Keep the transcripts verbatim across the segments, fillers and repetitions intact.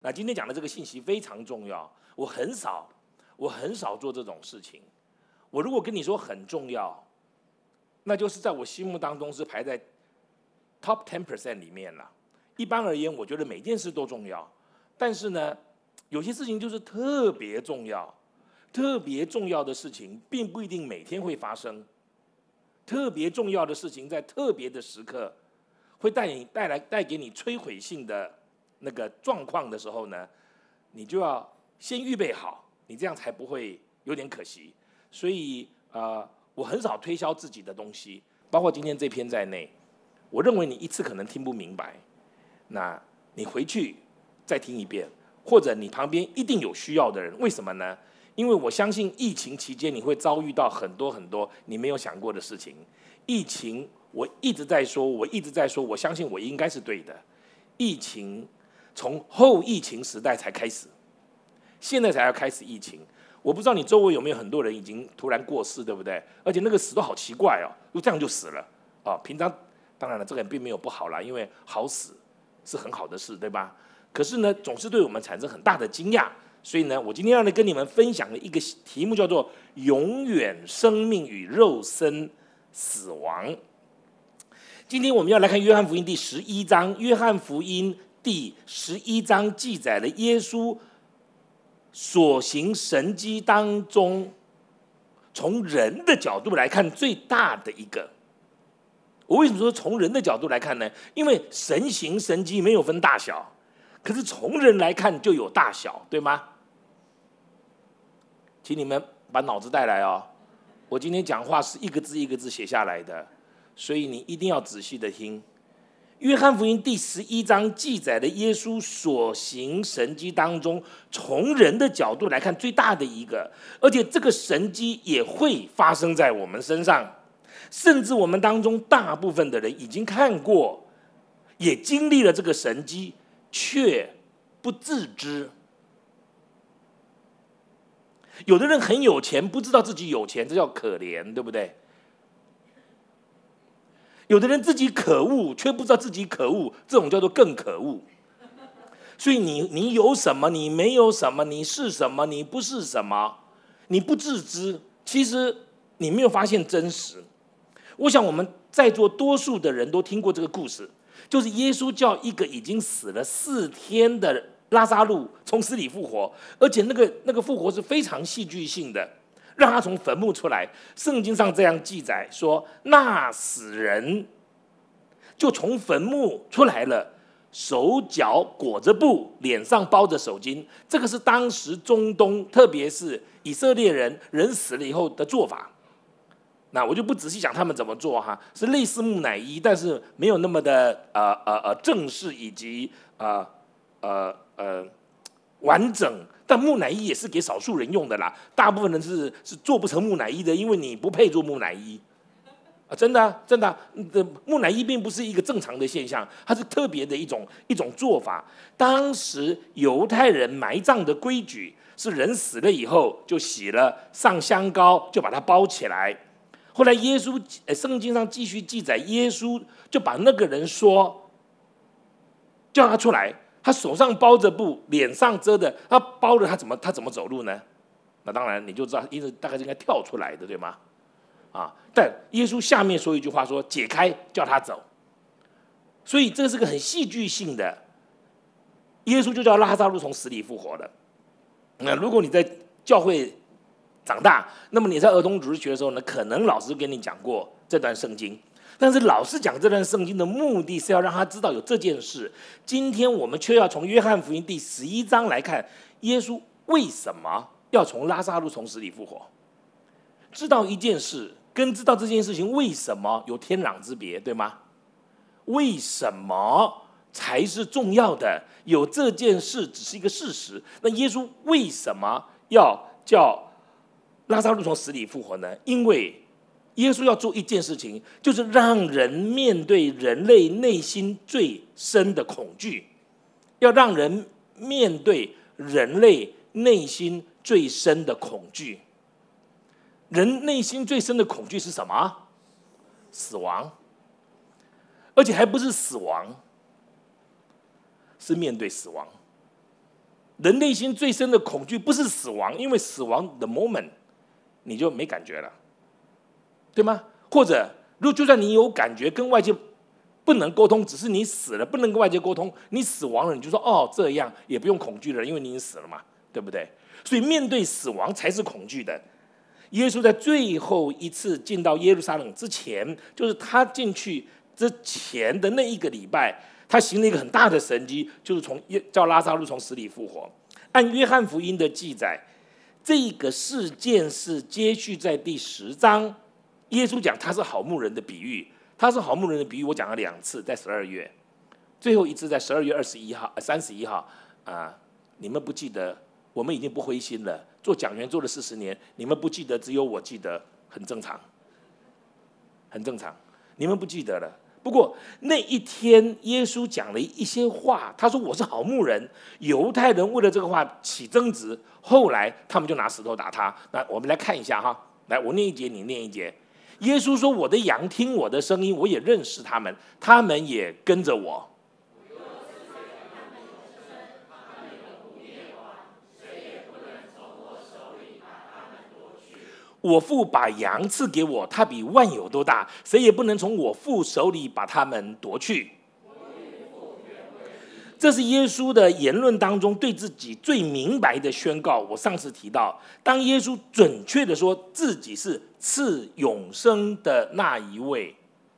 那今天讲的这个信息非常重要，我很少，我很少做这种事情。我如果跟你说很重要，那就是在我心目当中是排在 top ten percent 里面了。一般而言，我觉得每件事都重要，但是呢，有些事情就是特别重要，特别重要的事情并不一定每天会发生。特别重要的事情在特别的时刻，会带你带来带给你摧毁性的那个状况的时候呢，你就要先预备好，你这样才不会有点可惜。所以呃，我很少推销自己的东西，包括今天这篇在内。我认为你一次可能听不明白，那你回去再听一遍，或者你旁边一定有需要的人。为什么呢？因为我相信疫情期间你会遭遇到很多很多你没有想过的事情。疫情我一直在说，我一直在说，我相信我应该是对的。疫情从后疫情时代才开始，现在才要开始疫情。我不知道你周围有没有很多人已经突然过世，对不对？而且那个死都好奇怪哦，就这样就死了啊！平常当然了，这个并没有不好啦，因为好死是很好的事，对吧？可是呢，总是对我们产生很大的惊讶。所以呢，我今天要来跟你们分享的一个题目叫做“永远生命与肉身死亡”。今天我们要来看约翰福音第十一章。约翰福音第十一章记载了耶稣所行神迹当中，从人的角度来看最大的一个。我为什么说从人的角度来看呢？因为神行神迹没有分大小，可是从人来看就有大小，对吗？请你们把脑子带来哦。我今天讲话是一个字一个字写下来的，所以你一定要仔细的听。约翰福音第十一章记载的耶稣所行神迹当中，从人的角度来看最大的一个，而且这个神迹也会发生在我们身上，甚至我们当中大部分的人已经看过，也经历了这个神迹，却不自知。有的人很有钱，不知道自己有钱，这叫可怜，对不对？有的人自己可恶，却不知道自己可恶，这种叫做更可恶。所以你你有什么，你没有什么，你是什么，你不是什么，你不自知，其实你没有发现真实。我想我们在座多数的人都听过这个故事，就是耶稣叫一个已经死了四天的拉撒路从死里复活，而且那个那个复活是非常戏剧性的，让他从坟墓出来。圣经上这样记载说，那死人就从坟墓出来了，手脚裹着布，脸上包着手巾。这个是当时中东，特别是以色列人人死了以后的做法。那我就不仔细讲他们怎么做哈，是类似木乃伊，但是没有那么的呃呃呃正式以及呃呃呃完整。但木乃伊也是给少数人用的啦，大部分人是是做不成木乃伊的，因为你不配做木乃伊啊！真的、啊、真的、啊，的木乃伊并不是一个正常的现象，它是特别的一种一种做法。当时犹太人埋葬的规矩是，人死了以后就洗了，上香膏就把它包起来。后来耶稣，圣经上继续记载，耶稣就把那个人说，叫他出来，他手上包着布，脸上遮的，他包了他怎么他怎么走路呢？那当然你就知道，因为大概是应该跳出来的，对吗？啊，但耶稣下面说一句话说，解开，叫他走。所以这是个很戏剧性的，耶稣就叫拉撒路从死里复活了。那如果你在教会长大，那么你在儿童主日学的时候呢，可能老师跟你讲过这段圣经，但是老师讲这段圣经的目的是要让他知道有这件事。今天我们却要从约翰福音第十一章来看，耶稣为什么要从拉撒路从死里复活。知道一件事跟知道这件事情为什么有天壤之别，对吗？为什么才是重要的？有这件事只是一个事实，那耶稣为什么要叫拉撒路从死里复活呢？因为耶稣要做一件事情，就是让人面对人类内心最深的恐惧，要让人面对人类内心最深的恐惧。人内心最深的恐惧是什么？死亡，而且还不是死亡，是面对死亡。 人内心最深的恐惧不是死亡，因为死亡的 moment 你就没感觉了，对吗？或者，如果就算你有感觉，跟外界不能沟通，只是你死了，不能跟外界沟通，你死亡了，你就说哦这样，也不用恐惧了，因为你已经死了嘛，对不对？所以面对死亡才是恐惧的。耶稣在最后一次进到耶路撒冷之前，就是他进去之前的那一个礼拜，他行了一个很大的神迹，就是从叫拉撒路从死里复活。按约翰福音的记载，这个事件是接续在第十章。耶稣讲他是好牧人的比喻，他是好牧人的比喻，我讲了两次，在十二月，最后一次在十二月二十一号、三十一号啊，你们不记得？我们已经不灰心了。做讲员做了四十年，你们不记得，只有我记得，很正常，很正常。你们不记得了。不过那一天，耶稣讲了一些话，他说我是好牧人。犹太人为了这个话起争执，后来他们就拿石头打他。那我们来看一下哈，来我念一节，你念一节。耶稣说：“我的羊听我的声音，我也认识他们，他们也跟着我。”我父把羊赐给我，他比万有都大，谁也不能从我父手里把他们夺去。这是耶稣的言论当中对自己最明白的宣告。我上次提到，当耶稣准确的说自己是赐永生的那一位，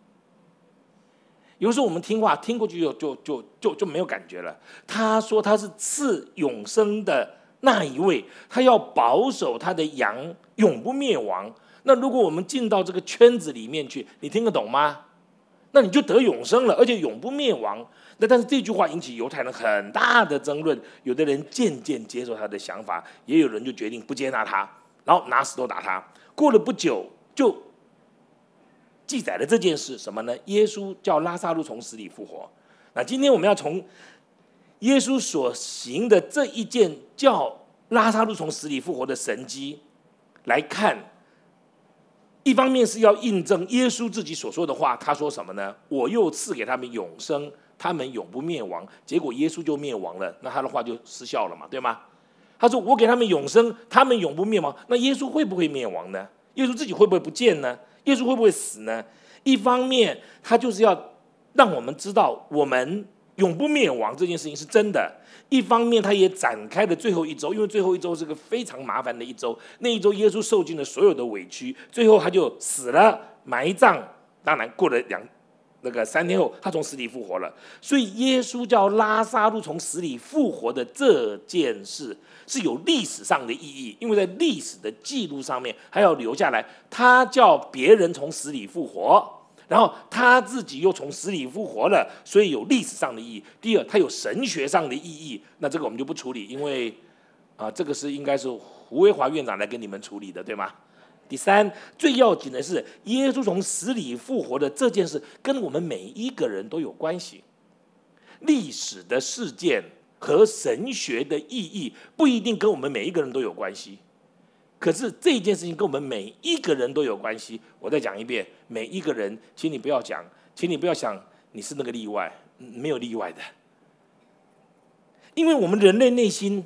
有时候我们听话听过去就就就就就没有感觉了。他说他是赐永生的那一位，他要保守他的羊永不灭亡。那如果我们进到这个圈子里面去，你听得懂吗？那你就得永生了，而且永不灭亡。那但是这句话引起犹太人很大的争论，有的人渐渐接受他的想法，也有人就决定不接纳他，然后拿石头打他。过了不久，就记载了这件事，什么呢？耶稣叫拉撒路从死里复活。那今天我们要从耶稣所行的这一件叫拉撒路从死里复活的神迹来看，一方面是要印证耶稣自己所说的话，他说什么呢？我又赐给他们永生，他们永不灭亡。结果耶稣就灭亡了，那他的话就失效了嘛，对吗？他说我给他们永生，他们永不灭亡。那耶稣会不会灭亡呢？耶稣自己会不会不见呢？耶稣会不会死呢？一方面他就是要让我们知道我们永不灭亡这件事情是真的，一方面他也展开了最后一周，因为最后一周是个非常麻烦的一周，那一周耶稣受尽了所有的委屈，最后他就死了，埋葬。当然过了两那个三天后，他从死里复活了。所以耶稣叫拉撒路从死里复活的这件事是有历史上的意义，因为在历史的记录上面还要留下来，他叫别人从死里复活，然后他自己又从死里复活了，所以有历史上的意义。第二，他有神学上的意义，那这个我们就不处理，因为啊、呃，这个是应该是胡威华院长来跟你们处理的，对吗？第三，最要紧的是耶稣从死里复活的这件事跟我们每一个人都有关系。历史的事件和神学的意义不一定跟我们每一个人都有关系，可是这件事情跟我们每一个人都有关系。我再讲一遍，每一个人，请你不要讲，请你不要想你是那个例外，没有例外的。因为我们人类内心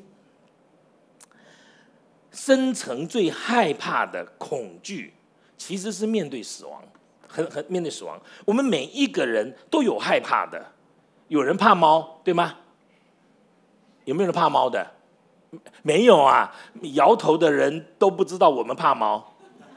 深层最害怕的恐惧，其实是面对死亡，很很面对死亡。我们每一个人都有害怕的，有人怕猫，对吗？有没有人怕猫的？没有啊，摇头的人都不知道我们怕猫。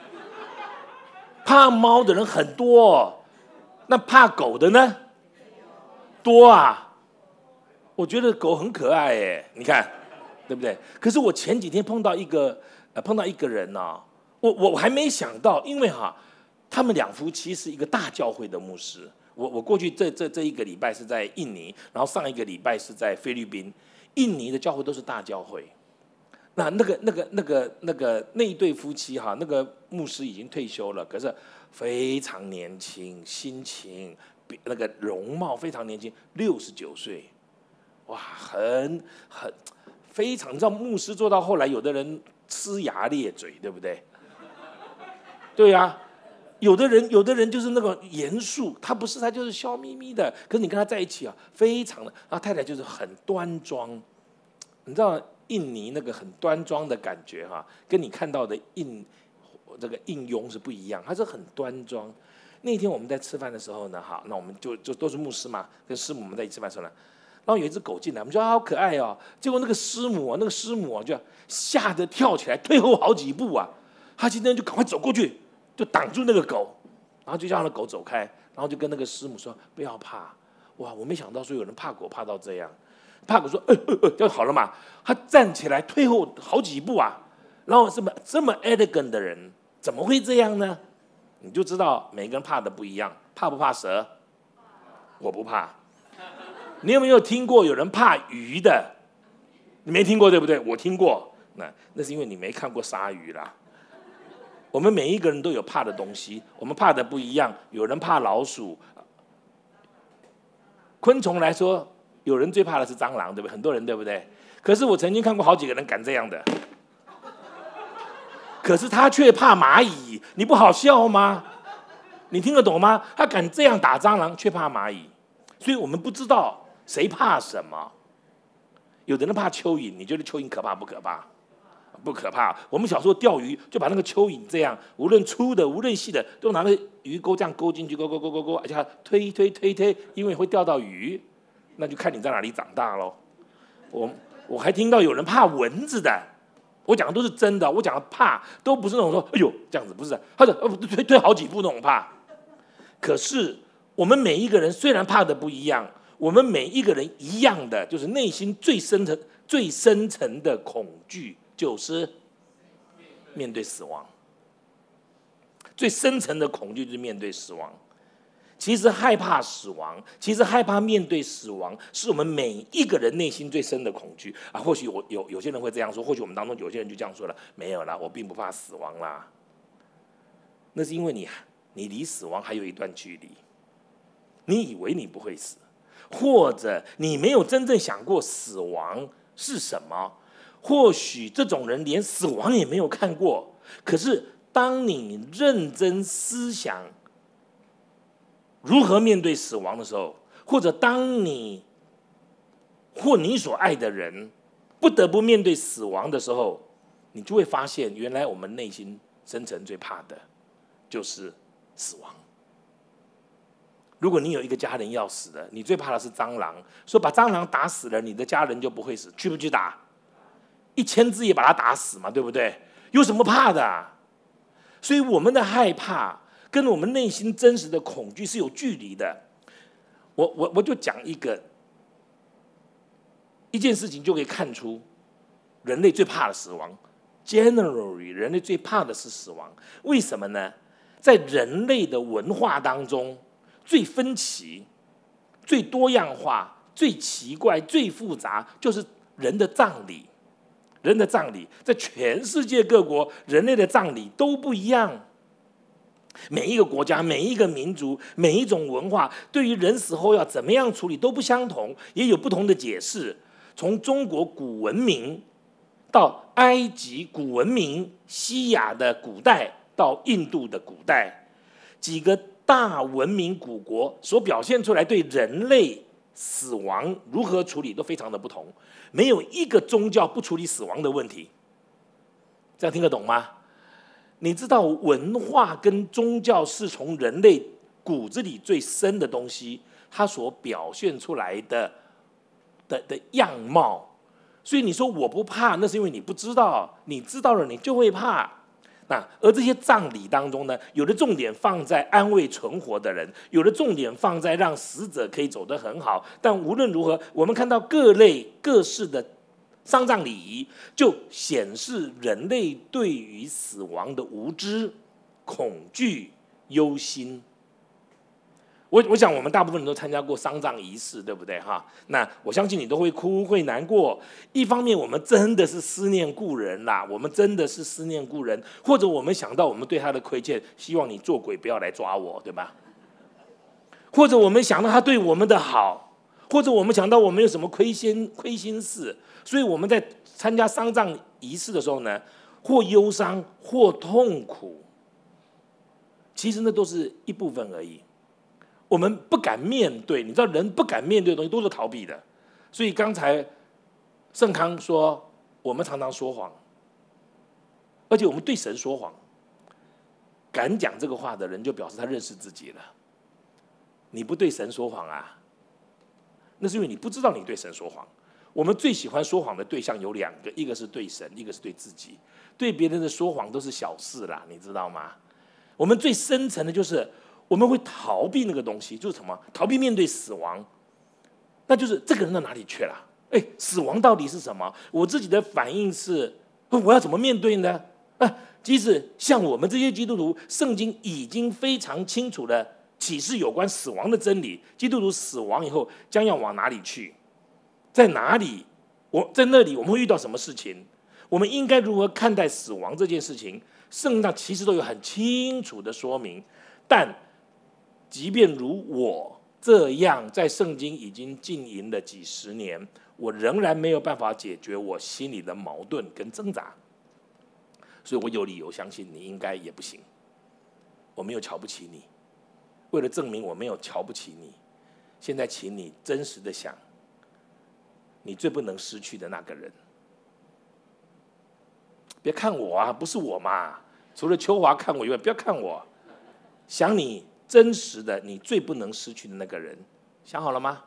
怕猫的人很多哦，那怕狗的呢？多啊。我觉得狗很可爱耶，你看。对不对？可是我前几天碰到一个，呃，碰到一个人呢、啊，我我还没想到，因为哈，他们两夫妻是一个大教会的牧师。我我过去这这这一个礼拜是在印尼，然后上一个礼拜是在菲律宾。印尼的教会都是大教会，那那个那个那个那个那一对夫妻哈，那个牧师已经退休了，可是非常年轻，心情那个容貌非常年轻，六十九岁，哇，很很。非常，你知道牧师做到后来，有的人呲牙咧嘴，对不对？对啊，有的人，有的人就是那个严肃，他不是，他就是笑眯眯的。可是你跟他在一起啊，非常的，然后太太就是很端庄， 你知道印尼那个很端庄的感觉哈，跟你看到的印这个印佣是不一样，它是很端庄。那天我们在吃饭的时候呢，好，那我们就就都是牧师嘛，跟师母我们在一起吃饭的时候呢，然后有一只狗进来，我们说好可爱哦，结果那个师母啊，那个师母啊，就吓得跳起来，退后好几步啊，他今天就赶快走过去，就挡住那个狗，然后就叫那狗走开，然后就跟那个师母说不要怕。哇，我没想到说有人怕狗怕到这样，怕狗说呃呃呃，就好了嘛，他站起来退后好几步啊，然后这么这么 elegant 的人怎么会这样呢？你就知道每个人怕的不一样，怕不怕蛇？我不怕。你有没有听过有人怕鱼的？你没听过对不对？我听过，那那是因为你没看过鲨鱼啦。我们每一个人都有怕的东西，我们怕的不一样。有人怕老鼠，昆虫来说，有人最怕的是蟑螂，对不对？很多人对不对？可是我曾经看过好几个人敢这样的。可是他却怕蚂蚁，你不好笑吗？你听得懂吗？他敢这样打蟑螂，却怕蚂蚁，所以我们不知道谁怕什么。有的人怕蚯蚓，你觉得蚯蚓可怕不可怕？不可怕。我们小时候钓鱼就把那个蚯蚓这样，无论粗的无论细的，都拿那个鱼钩这样勾进去，勾勾勾勾勾，而且推推推推，因为会钓到鱼，那就看你在哪里长大咯。我我还听到有人怕蚊子的。我讲的都是真的，我讲的怕都不是那种说哎呦这样子，不是，他说推推好几步那种怕。可是我们每一个人虽然怕的不一样，我们每一个人一样的，就是内心最深层、最深层的恐惧，就是面对死亡。最深层的恐惧就是面对死亡。其实害怕死亡，其实害怕面对死亡，是我们每一个人内心最深的恐惧啊。或许我有有些人会这样说，或许我们当中有些人就这样说了，没有啦，我并不怕死亡啦。那是因为你你离死亡还有一段距离，你以为你不会死，或者你没有真正想过死亡是什么。或许这种人连死亡也没有看过，可是当你认真思想如何面对死亡的时候，或者当你或你所爱的人不得不面对死亡的时候，你就会发现，原来我们内心深层最怕的就是死亡。如果你有一个家人要死了，你最怕的是蟑螂，说把蟑螂打死了，你的家人就不会死，去不去打？一千只也把它打死嘛，对不对？有什么怕的啊？所以我们的害怕跟我们内心真实的恐惧是有距离的。我我我就讲一个一件事情，就可以看出人类最怕的死亡。Generally， 人类最怕的是死亡。为什么呢？在人类的文化当中，最分歧、最多样化、最奇怪、最复杂，就是人的葬礼。人的葬礼在全世界各国，人类的葬礼都不一样。每一个国家、每一个民族、每一种文化，对于人死后要怎么样处理都不相同，也有不同的解释。从中国古文明到埃及古文明、西亚的古代到印度的古代，几个大文明古国所表现出来对人类死亡如何处理都非常的不同。没有一个宗教不处理死亡的问题。这样听得懂吗？你知道文化跟宗教是从人类骨子里最深的东西，它所表现出来的 的, 的样貌。所以你说我不怕，那是因为你不知道，你知道了你就会怕。那而这些葬礼当中呢，有的重点放在安慰存活的人，有的重点放在让死者可以走得很好。但无论如何，我们看到各类各式的丧葬礼仪，就显示人类对于死亡的无知、恐惧、忧心。我我想我们大部分人都参加过丧葬仪式，对不对哈？那我相信你都会哭会难过。一方面我们真的是思念故人啦，我们真的是思念故人，或者我们想到我们对他的亏欠，希望你做鬼不要来抓我，对吧？或者我们想到他对我们的好，或者我们想到我们有什么亏心亏心事，所以我们在参加丧葬仪式的时候呢，或忧伤或痛苦，其实那都是一部分而已。我们不敢面对，你知道人不敢面对的东西都是逃避的。所以刚才圣康说，我们常常说谎，而且我们对神说谎。敢讲这个话的人，就表示他认识自己了。你不对神说谎啊，那是因为你不知道你对神说谎。我们最喜欢说谎的对象有两个，一个是对神，一个是对自己。对别人的说谎都是小事啦，你知道吗？我们最深层的就是我们会逃避那个东西，就是什么？逃避面对死亡。那就是这个人到哪里去了？哎，死亡到底是什么？我自己的反应是，我要怎么面对呢？啊，即使像我们这些基督徒，圣经已经非常清楚的启示有关死亡的真理。基督徒死亡以后将要往哪里去？在哪里？我在那里我们会遇到什么事情？我们应该如何看待死亡这件事情？圣经上其实都有很清楚的说明。但即便如我这样在圣经已经浸淫了几十年，我仍然没有办法解决我心里的矛盾跟挣扎。所以我有理由相信你应该也不行。我没有瞧不起你，为了证明我没有瞧不起你，现在请你真实的想，你最不能失去的那个人。别看我啊，不是我嘛，除了秋华看我以外，不要看我。想你真实的，你最不能失去的那个人，想好了吗？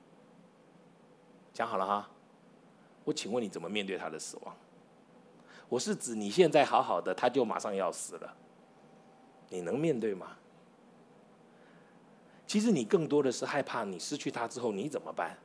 想好了哈。我请问你怎么面对他的死亡？我是指你现在好好的，他就马上要死了，你能面对吗？其实你更多的是害怕你失去他之后你怎么办？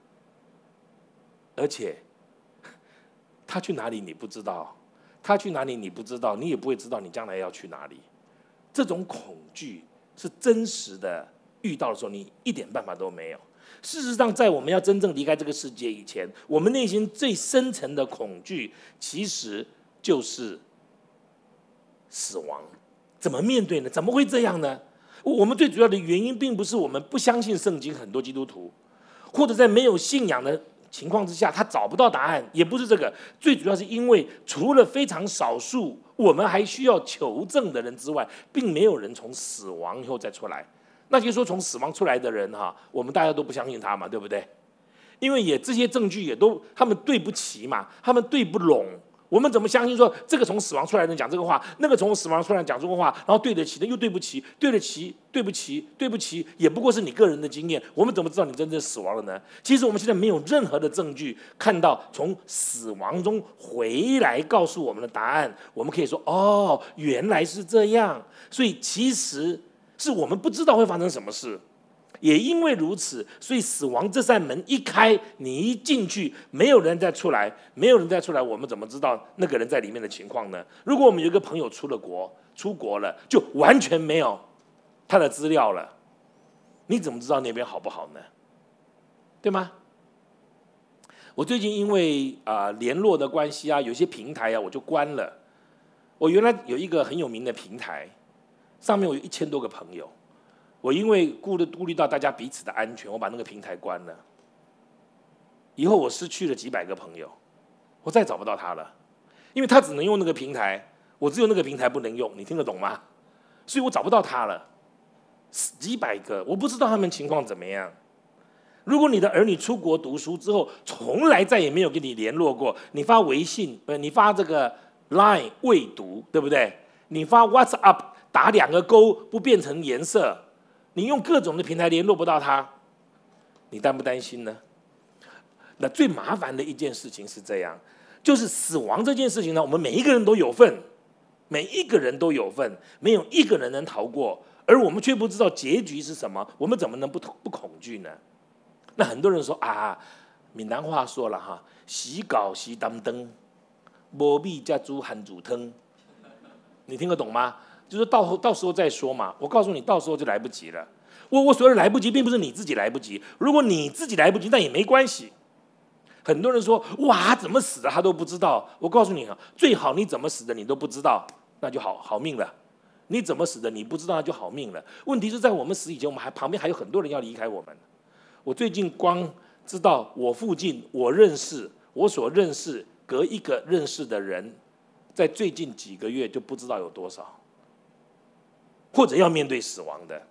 而且他去哪里你不知道，他去哪里你不知道，你也不会知道你将来要去哪里。这种恐惧是真实的，遇到的时候你一点办法都没有。事实上，在我们要真正离开这个世界以前，我们内心最深层的恐惧其实就是死亡。怎么面对呢？怎么会这样呢？我们最主要的原因并不是我们不相信圣经，很多基督徒或者在没有信仰的情况之下他找不到答案，也不是这个。最主要是因为除了非常少数我们还需要求证的人之外，并没有人从死亡以后再出来。那就是说从死亡出来的人哈，我们大家都不相信他嘛，对不对？因为也这些证据也都他们对不齐嘛，他们对不拢。我们怎么相信说这个从死亡出来的人讲这个话，那个从死亡出来的人讲这个话，然后对得起的又对不起，对得起对不起对不起，也不过是你个人的经验，我们怎么知道你真正死亡了呢？其实我们现在没有任何的证据看到从死亡中回来告诉我们的答案。我们可以说哦，原来是这样，所以其实是我们不知道会发生什么事。也因为如此，所以死亡这扇门一开，你一进去，没有人再出来，没有人再出来，我们怎么知道那个人在里面的情况呢？如果我们有一个朋友出了国，出国了，就完全没有他的资料了，你怎么知道那边好不好呢？对吗？我最近因为啊、呃、联络的关系啊，有些平台啊我就关了。我原来有一个很有名的平台，上面我有一千多个朋友。我因为顾虑顾虑到大家彼此的安全，我把那个平台关了。以后我失去了几百个朋友，我再找不到他了，因为他只能用那个平台，我只有那个平台不能用，你听得懂吗？所以我找不到他了，几百个，我不知道他们情况怎么样。如果你的儿女出国读书之后，从来再也没有跟你联络过，你发微信，呃，你发这个 Line 未读，对不对？你发 WhatsApp 打两个勾不变成颜色。你用各种的平台联络不到他，你担不担心呢？那最麻烦的一件事情是这样，就是死亡这件事情呢，我们每一个人都有份，每一个人都有份，没有一个人能逃过，而我们却不知道结局是什么，我们怎么能不不恐惧呢？那很多人说啊，闽南话说了哈，洗稿洗当灯，无米加煮含煮汤，你听得懂吗？就是到到时候再说嘛，我告诉你，到时候就来不及了。我我所谓的来不及，并不是你自己来不及。如果你自己来不及，那也没关系。很多人说，哇，怎么死的他都不知道。我告诉你啊，最好你怎么死的你都不知道，那就好好命了。你怎么死的你不知道，那就好命了。问题是在我们死以前，我们还旁边还有很多人要离开我们。我最近光知道我附近我认识我所认识隔一个认识的人，在最近几个月就不知道有多少。或者要面对死亡的，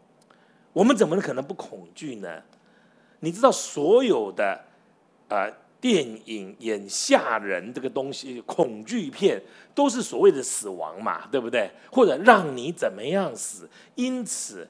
我们怎么可能不恐惧呢？你知道所有的呃电影演吓人这个东西，恐惧片都是所谓的死亡嘛，对不对？或者让你怎么样死？因此，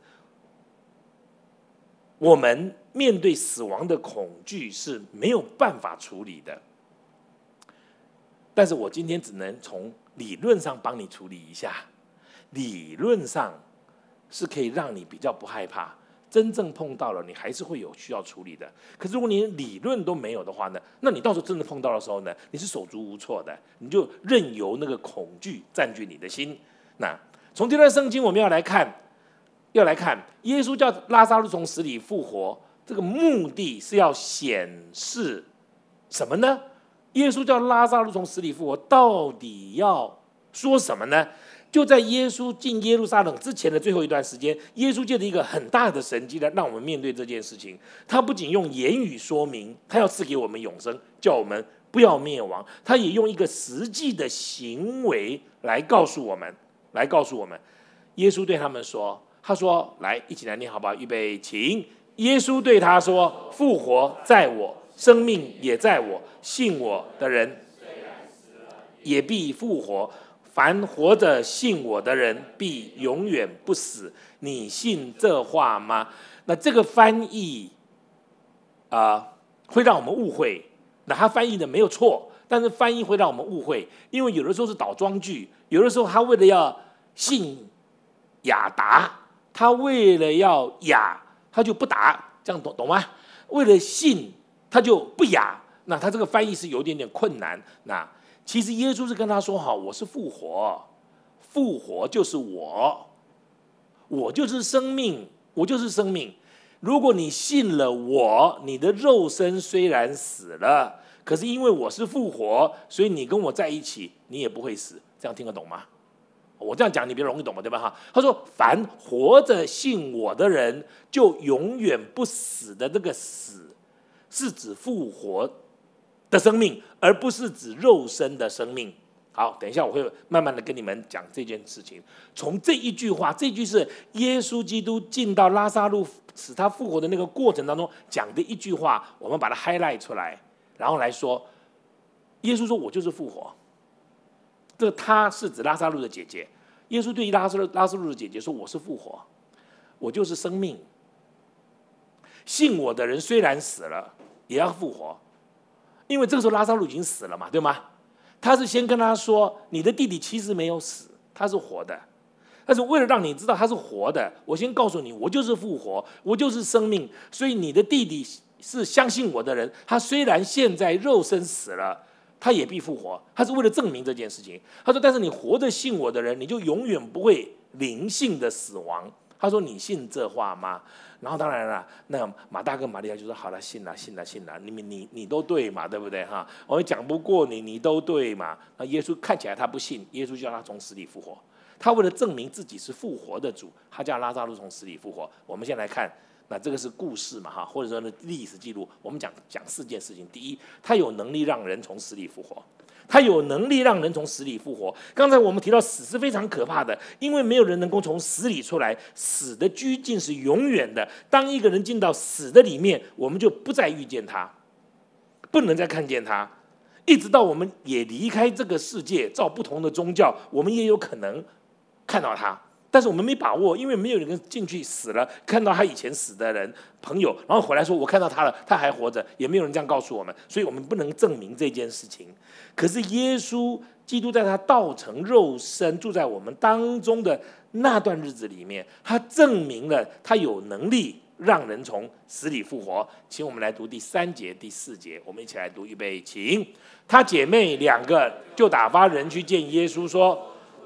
我们面对死亡的恐惧是没有办法处理的。但是我今天只能从理论上帮你处理一下，理论上是可以让你比较不害怕。真正碰到了，你还是会有需要处理的。可是如果你理论都没有的话呢，那你到时候真的碰到的时候呢，你是手足无措的，你就任由那个恐惧占据你的心。那从这段圣经我们要来看，要来看耶稣叫拉撒路从死里复活，这个目的是要显示什么呢？耶稣叫拉撒路从死里复活，到底要说什么呢？就在耶稣进耶路撒冷之前的最后一段时间，耶稣借着一个很大的神迹来让我们面对这件事情。他不仅用言语说明，他要赐给我们永生，叫我们不要灭亡，他也用一个实际的行为来告诉我们，来告诉我们。耶稣对他们说：“他说，来，一起来念好不好？预备，请。耶稣对他说：复活在我，生命也在我，信我的人也必复活。凡活着信我的人，必永远不死。你信这话吗？”那这个翻译啊、呃，会让我们误会。那他翻译的没有错，但是翻译会让我们误会，因为有的时候是倒装句，有的时候他为了要信雅达，他为了要雅，他就不答，这样懂懂吗？为了信，他就不雅。那他这个翻译是有点点困难。那其实耶稣是跟他说：“好，我是复活，复活就是我，我就是生命，我就是生命。如果你信了我，你的肉身虽然死了，可是因为我是复活，所以你跟我在一起，你也不会死。这样听得懂吗？我这样讲你比较容易懂嘛，对吧？哈，他说：凡活着信我的人，就永远不死的这个死，是指复活的生命，而不是指肉身的生命。好，等一下我会慢慢的跟你们讲这件事情。从这一句话，这句是耶稣基督进到拉撒路使他复活的那个过程当中讲的一句话，我们把它 highlight 出来，然后来说，耶稣说：“我就是复活。”这个他是指拉撒路的姐姐。耶稣对拉撒路拉撒路的姐姐说：“我是复活，我就是生命。信我的人虽然死了，也要复活。”因为这个时候拉撒路已经死了嘛，对吗？他是先跟他说：“你的弟弟其实没有死，他是活的。但是为了让你知道他是活的，我先告诉你，我就是复活，我就是生命。所以你的弟弟是相信我的人，他虽然现在肉身死了，他也必复活。他是为了证明这件事情。他说：但是你活着信我的人，你就永远不会灵性的死亡。他说：你信这话吗？”然后当然了，那马大跟玛利亚就说：“好了，信了，信了，信了，你你你都对嘛，对不对哈？我也讲不过你，你都对嘛。”那耶稣看起来他不信，耶稣叫他从死里复活。他为了证明自己是复活的主，他叫拉撒路从死里复活。我们先来看，那这个是故事嘛哈，或者说呢历史记录。我们讲讲四件事情。第一，他有能力让人从死里复活。他有能力让人从死里复活。刚才我们提到死是非常可怕的，因为没有人能够从死里出来，死的拘禁是永远的。当一个人进到死的里面，我们就不再遇见他，不能再看见他，一直到我们也离开这个世界，照不同的宗教，我们也有可能看到他。但是我们没把握，因为没有人进去死了，看到他以前死的人朋友，然后回来说我看到他了，他还活着，也没有人这样告诉我们，所以我们不能证明这件事情。可是耶稣基督在他道成肉身住在我们当中的那段日子里面，他证明了他有能力让人从死里复活。请我们来读第三节、第四节，我们一起来读，预备，请。他姐妹两个就打发人去见耶稣，说。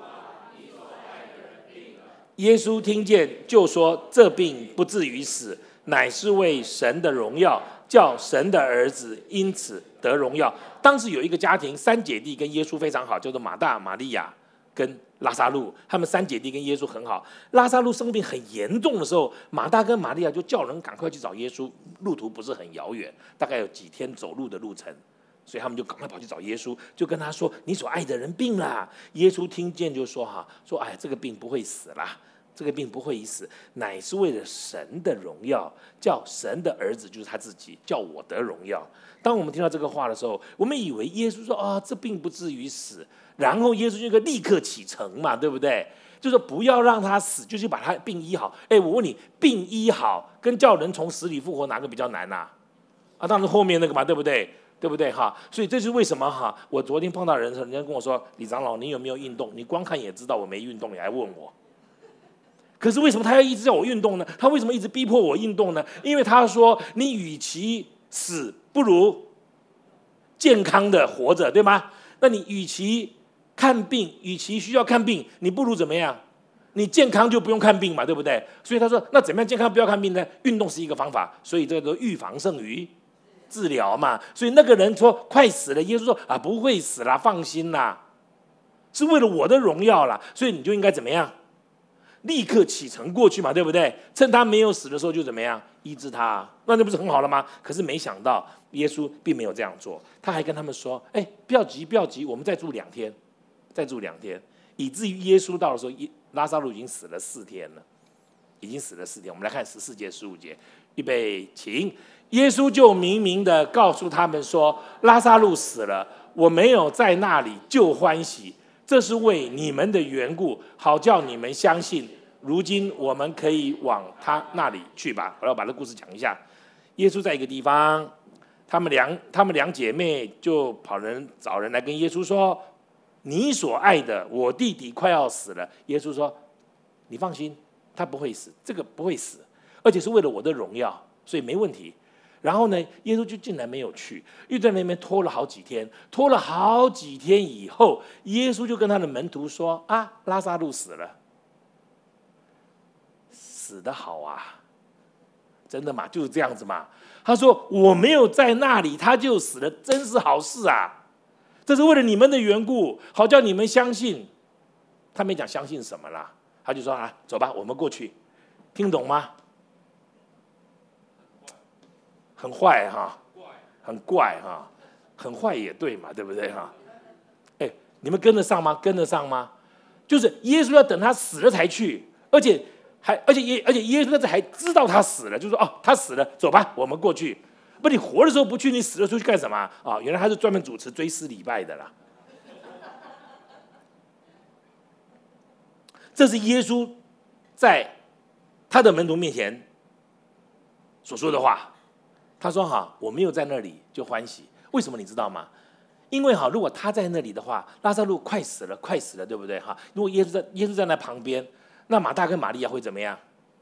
耶稣听见就说：“这病不至于死，乃是为神的荣耀，叫神的儿子因此得荣耀。”当时有一个家庭，三姐弟跟耶稣非常好，叫做马大、玛利亚跟拉撒路。他们三姐弟跟耶稣很好。拉撒路生病很严重的时候，马大跟玛利亚就叫人赶快去找耶稣。路途不是很遥远，大概有几天走路的路程，所以他们就赶快跑去找耶稣，就跟他说：“你所爱的人病了。”耶稣听见就说：“哈，说哎，这个病不会死啦。 这个病不会已死，乃是为了神的荣耀，叫神的儿子就是他自己，叫我得荣耀。当我们听到这个话的时候，我们以为耶稣说啊，这病不至于死，然后耶稣就立刻启程嘛，对不对？就是不要让他死，就是把他病医好。哎，我问你，病医好跟叫人从死里复活哪个比较难啊？啊，当然后面那个嘛，对不对？对不对哈？所以这是为什么哈？我昨天碰到人的时候，人家跟我说：“李长老，你有没有运动？你光看也知道我没运动，你还问我。”可是为什么他要一直叫我运动呢？他为什么一直逼迫我运动呢？因为他说：“你与其死，不如健康的活着，对吗？那你与其看病，与其需要看病，你不如怎么样？你健康就不用看病嘛，对不对？所以他说，那怎么样健康不要看病呢？运动是一个方法，所以这个预防胜于治疗嘛。所以那个人说快死了，耶稣说啊，不会死啦，放心啦，是为了我的荣耀啦。所以你就应该怎么样？立刻启程过去嘛，对不对？趁他没有死的时候就怎么样医治他，那这不是很好了吗？可是没想到耶稣并没有这样做，他还跟他们说：“哎，不要急，不要急，我们再住两天，再住两天。”以至于耶稣到的时候，拉撒路已经死了四天了，已经死了四天。我们来看十四节、十五节，预备，请。耶稣就明明的告诉他们说：“拉撒路死了，我没有在那里就欢喜。这是为你们的缘故，好叫你们相信。如今我们可以往他那里去吧。”我要把这故事讲一下。耶稣在一个地方，他们两他们两姐妹就跑人找人来跟耶稣说：“你所爱的，我弟弟快要死了。”耶稣说：“你放心，他不会死，这个不会死，而且是为了我的荣耀，所以没问题。”然后呢，耶稣就竟然没有去，又在那边拖了好几天。拖了好几天以后，耶稣就跟他的门徒说：“啊，拉撒路死了，死得好啊，真的嘛？就是这样子嘛。”他说：“我没有在那里，他就死了，真是好事啊！这是为了你们的缘故，好叫你们相信。”他没讲相信什么啦，他就说：“啊，走吧，我们过去。”听懂吗？很坏哈，很怪哈，很坏也对嘛，对不对哈？哎，你们跟得上吗？跟得上吗？就是耶稣要等他死了才去，而且还而且耶而且耶稣那时还知道他死了，就说：“哦，他死了，走吧，我们过去。”不，你活的时候不去，你死了出去干什么啊？原来他是专门主持追思礼拜的啦。这是耶稣在他的门徒面前所说的话。他说：“哈，我没有在那里就欢喜。为什么你知道吗？因为哈，如果他在那里的话，拉撒路快死了，快死了，对不对？哈，如果耶稣在耶稣在那旁边，那马大跟玛利亚会怎么样？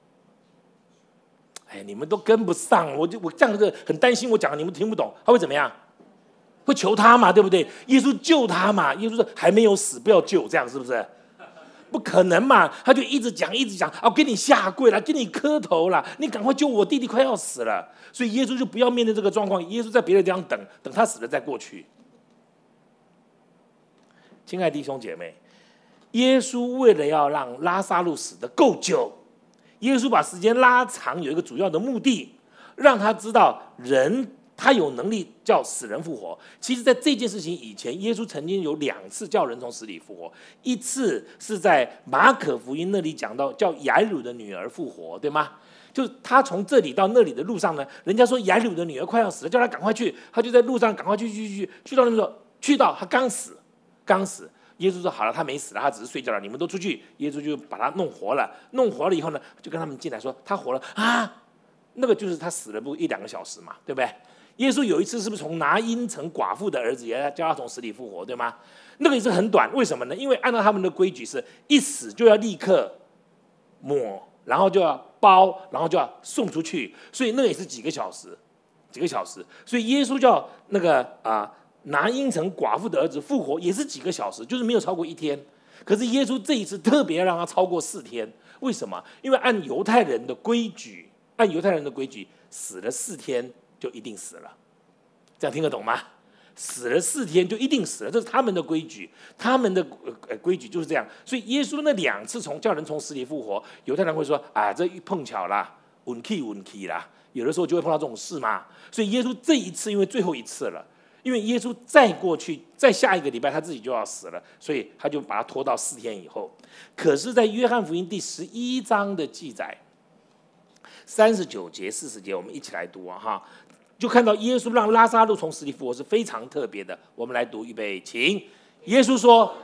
哎，你们都跟不上，我就我这样子很担心，我讲你们听不懂，他会怎么样？会求他嘛，对不对？耶稣救他嘛，耶稣说还没有死，不要救，这样是不是？不可能嘛，他就一直讲一直讲，啊，给你下跪了，给你磕头了，你赶快救我弟弟，快要死了。所以耶稣就不要面对这个状况，耶稣在别的地方等，等他死了再过去。亲爱的弟兄姐妹，耶稣为了要让拉撒路死得够久，耶稣把时间拉长，有一个主要的目的，让他知道人他有能力叫死人复活。其实在这件事情以前，耶稣曾经有两次叫人从死里复活，一次是在马可福音那里讲到叫雅鲁的女儿复活，对吗？就是他从这里到那里的路上呢，人家说雅鲁的女儿快要死了，叫他赶快去，他就在路上赶快去去去去到那个去到他刚死刚死，耶稣说好了，他没死了，他只是睡觉了，你们都出去。耶稣就把他弄活了，弄活了以后呢，就跟他们进来说他活了啊，那个就是他死了不一两个小时嘛，对不对？耶稣有一次是不是从拿因城寡妇的儿子也叫他从死里复活，对吗？那个也是很短，为什么呢？因为按照他们的规矩是一死就要立刻抹，然后就要包，然后就要送出去，所以那也是几个小时，几个小时。所以耶稣叫那个啊、呃、拿因城寡妇的儿子复活，也是几个小时，就是没有超过一天。可是耶稣这一次特别让他超过四天，为什么？因为按犹太人的规矩，按犹太人的规矩，死了四天就一定死了，这样听得懂吗？死了四天就一定死了，这是他们的规矩，他们的规矩就是这样。所以耶稣那两次从叫人从死里复活，犹太人会说啊，这碰巧啦，运气运气啦，有的时候就会碰到这种事嘛。所以耶稣这一次因为最后一次了， 因为耶稣再过去，再下一个礼拜他自己就要死了，所以他就把他拖到四天以后。可是，在约翰福音第十一章的记载，三十九节、四十节，我们一起来读啊哈，就看到耶稣让拉撒路从死里复活是非常特别的。我们来读，预备，请。耶稣说。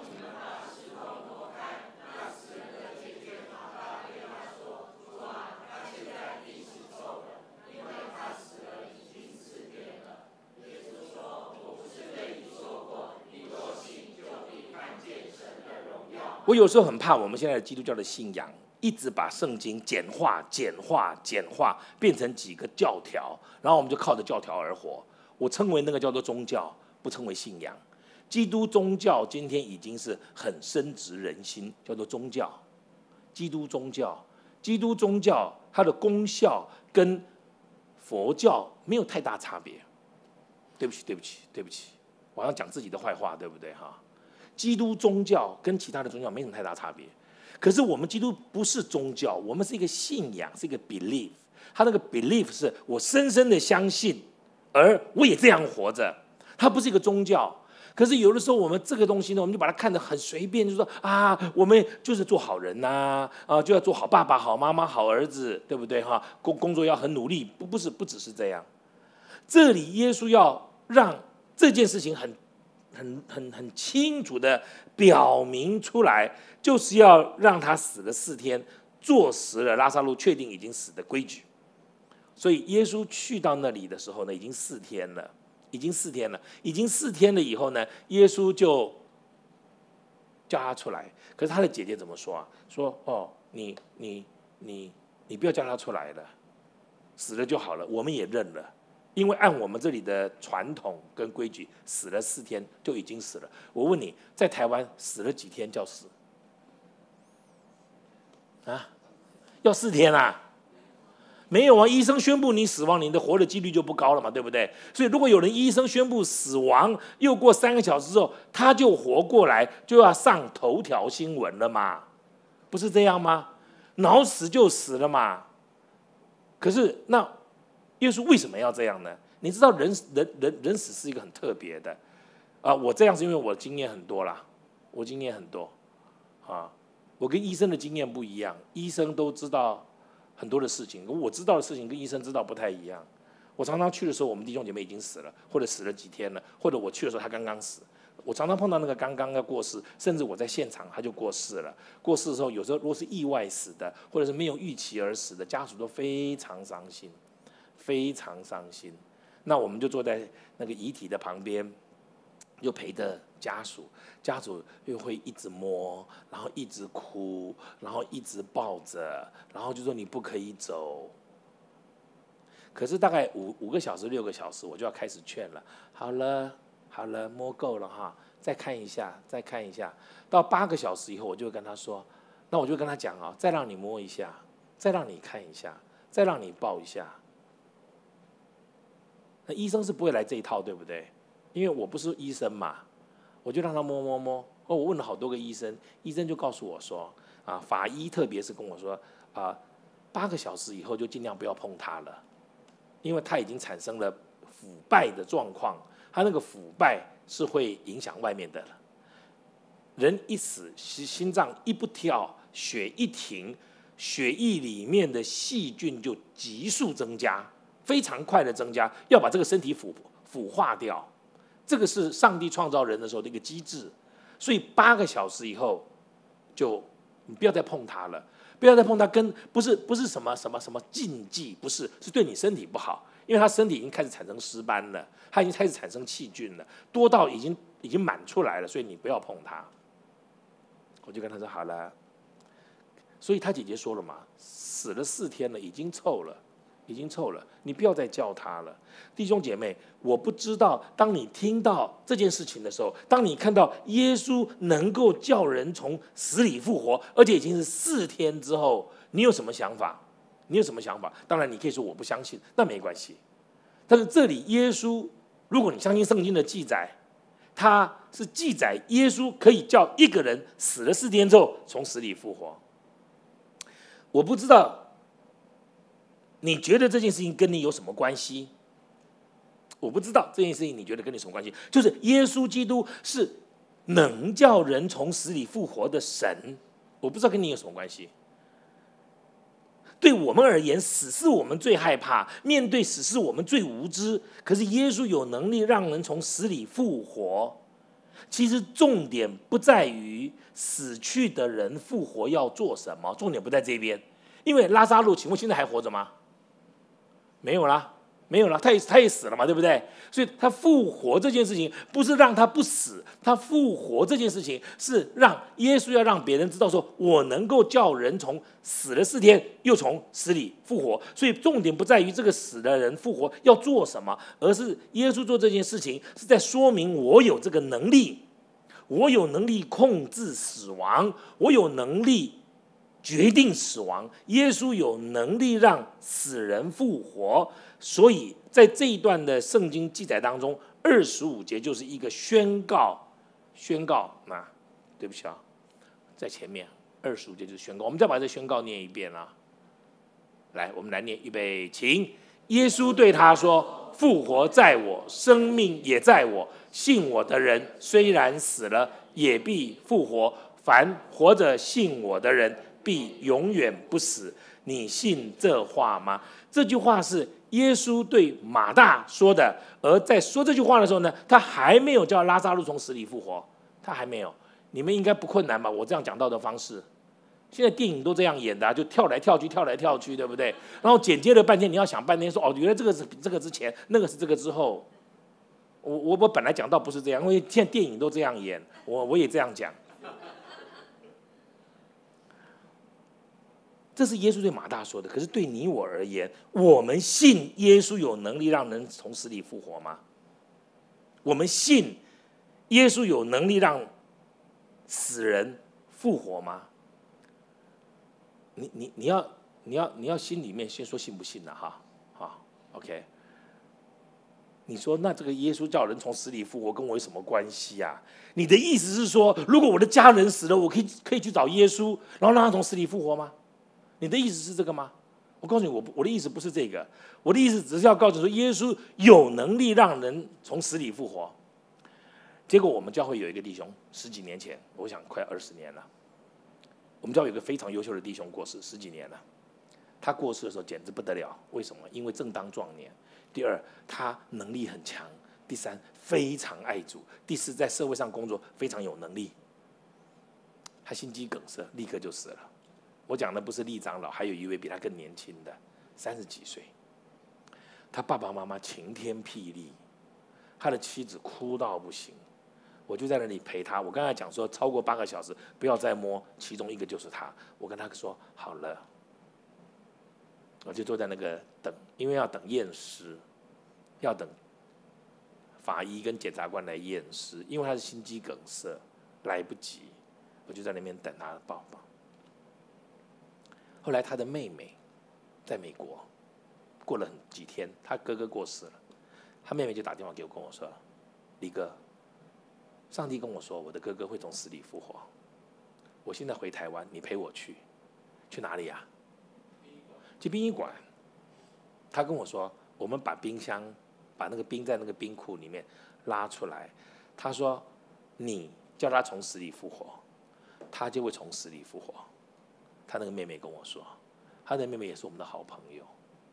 我有时候很怕我们现在的基督教的信仰一直把圣经简化、简化、简化，变成几个教条，然后我们就靠着教条而活。我称为那个叫做宗教，不称为信仰。基督宗教今天已经是很深植人心，叫做宗教。基督宗教，基督宗教它的功效跟佛教没有太大差别。对不起，对不起，对不起，我好像讲自己的坏话，对不对哈？基督宗教跟其他的宗教没什么太大差别，可是我们基督不是宗教，我们是一个信仰，是一个 belief。他那个 belief 是我深深的相信，而我也这样活着。它不是一个宗教，可是有的时候我们这个东西呢，我们就把它看得很随便，就说啊，我们就是做好人呐、啊，啊，就要做好爸爸、好妈妈、好儿子，对不对哈？工工作要很努力，不不是不只是这样。这里耶稣要让这件事情很。很很很清楚的表明出来，就是要让他死了四天，坐实了拉撒路确定已经死的规矩。所以耶稣去到那里的时候呢，已经四天了，已经四天了，已经四天了以后呢，耶稣就叫他出来。可是他的姐姐怎么说啊？说哦，你你你你不要叫他出来了，死了就好了，我们也认了。因为按我们这里的传统跟规矩，死了四天就已经死了。我问你，在台湾死了几天叫死？啊，要四天啊？没有啊，医生宣布你死亡，你的活的几率就不高了嘛，对不对？所以如果有人医生宣布死亡，又过三个小时之后他就活过来，就要上头条新闻了嘛，不是这样吗？脑死就死了嘛。可是那。耶稣为什么要这样呢？你知道人人人人死是一个很特别的啊！我这样是因为我经验很多啦，我经验很多啊，我跟医生的经验不一样，医生都知道很多的事情，我知道的事情跟医生知道不太一样。我常常去的时候，我们弟兄姐妹已经死了，或者死了几天了，或者我去的时候他刚刚死。我常常碰到那个刚刚要过世，甚至我在现场他就过世了。过世的时候，有时候如果是意外死的，或者是没有预期而死的，家属都非常伤心。非常伤心，那我们就坐在那个遗体的旁边，又陪着家属，家属又会一直摸，然后一直哭，然后一直抱着，然后就说你不可以走。可是大概五五个小时、六个小时，我就要开始劝了。好了，好了，摸够了哈，再看一下，再看一下。到八个小时以后，我就跟他说，那我就跟他讲啊，再让你摸一下，再让你看一下，再让你抱一下。那医生是不会来这一套，对不对？因为我不是医生嘛，我就让他摸摸摸。哦，我问了好多个医生，医生就告诉我说，啊，法医特别是跟我说，啊，八个小时以后就尽量不要碰它了，因为它已经产生了腐败的状况，它那个腐败是会影响外面的了。人一死，心脏一不跳，血一停，血液里面的细菌就急速增加。非常快的增加，要把这个身体腐腐化掉，这个是上帝创造人的时候的一个机制。所以八个小时以后，就你不要再碰它了，不要再碰它，跟不是不是什么什么什么禁忌，不是，是对你身体不好，因为它身体已经开始产生尸斑了，它已经开始产生细菌了，多到已经已经满出来了，所以你不要碰它。我就跟他说好了，所以他姐姐说了嘛，死了四天了，已经臭了。已经臭了，你不要再叫他了，弟兄姐妹，我不知道，当你听到这件事情的时候，当你看到耶稣能够叫人从死里复活，而且已经是四天之后，你有什么想法？你有什么想法？当然，你可以说我不相信，那没关系。但是这里耶稣，如果你相信圣经的记载，他是记载耶稣可以叫一个人死了四天之后从死里复活。我不知道。你觉得这件事情跟你有什么关系？ 我不知道这件事情你觉得跟你什么关系？就是耶稣基督是能叫人从死里复活的神，我不知道跟你有什么关系。对我们而言，死是我们最害怕，面对死是我们最无知。可是耶稣有能力让人从死里复活。其实重点不在于死去的人复活要做什么，重点不在这边。因为拉撒路，请问现在还活着吗？没有啦。没有了，他也他也死了嘛，对不对？所以他复活这件事情不是让他不死，他复活这件事情是让耶稣要让别人知道，说我能够叫人从死了四天又从死里复活。所以重点不在于这个死的人复活要做什么，而是耶稣做这件事情是在说明我有这个能力，我有能力控制死亡，我有能力决定死亡。耶稣有能力让死人复活。所以在这一段的圣经记载当中，二十五节就是一个宣告，宣告。那对不起啊，在前面二十五节就是宣告。我们再把这宣告念一遍啊。来，我们来念，预备，请。耶稣对他说：“复活在我，生命也在我。信我的人，虽然死了，也必复活。凡活着信我的人，必永远不死。你信这话吗？”这句话是耶稣对马大说的，而在说这句话的时候呢，他还没有叫拉撒路从死里复活，他还没有。你们应该不困难吧？我这样讲到的方式，现在电影都这样演的、啊，就跳来跳去，跳来跳去，对不对？然后剪接了半天，你要想半天说，哦，原来这个是这个之前，那个是这个之后。我我我本来讲到不是这样，因为现在电影都这样演，我我也这样讲。这是耶稣对马大说的，可是对你我而言，我们信耶稣有能力让人从死里复活吗？我们信耶稣有能力让死人复活吗？你你你要你要你要心里面先说信不信呢、啊？哈，好 ，OK。你说那这个耶稣叫人从死里复活跟我有什么关系啊？你的意思是说，如果我的家人死了，我可以可以去找耶稣，然后让他从死里复活吗？你的意思是这个吗？我告诉你，我我的意思不是这个，我的意思只是要告诉你说，耶稣有能力让人从死里复活。结果我们教会有一个弟兄，十几年前，我想快二十年了，我们教会有一个非常优秀的弟兄过世，十几年了。他过世的时候简直不得了，为什么？因为正当壮年。第二，他能力很强；第三，非常爱主；第四，在社会上工作非常有能力。他心肌梗塞，立刻就死了。我讲的不是厉长老，还有一位比他更年轻的，三十几岁。他爸爸妈妈晴天霹雳，他的妻子哭到不行。我就在那里陪他。我刚才讲说，超过八个小时不要再摸，其中一个就是他。我跟他说好了，我就坐在那个等，因为要等验尸，要等法医跟检察官来验尸，因为他是心肌梗塞，来不及。我就在那边等他的抱抱。后来他的妹妹在美国，过了几天，他哥哥过世了，他妹妹就打电话给我，跟我说：“李哥，上帝跟我说，我的哥哥会从死里复活。我现在回台湾，你陪我去。去哪里啊？去殡仪馆。他跟我说，我们把冰箱，把那个冰在那个冰库里面拉出来。他说，你叫他从死里复活，他就会从死里复活。”他那个妹妹跟我说，他的妹妹也是我们的好朋友。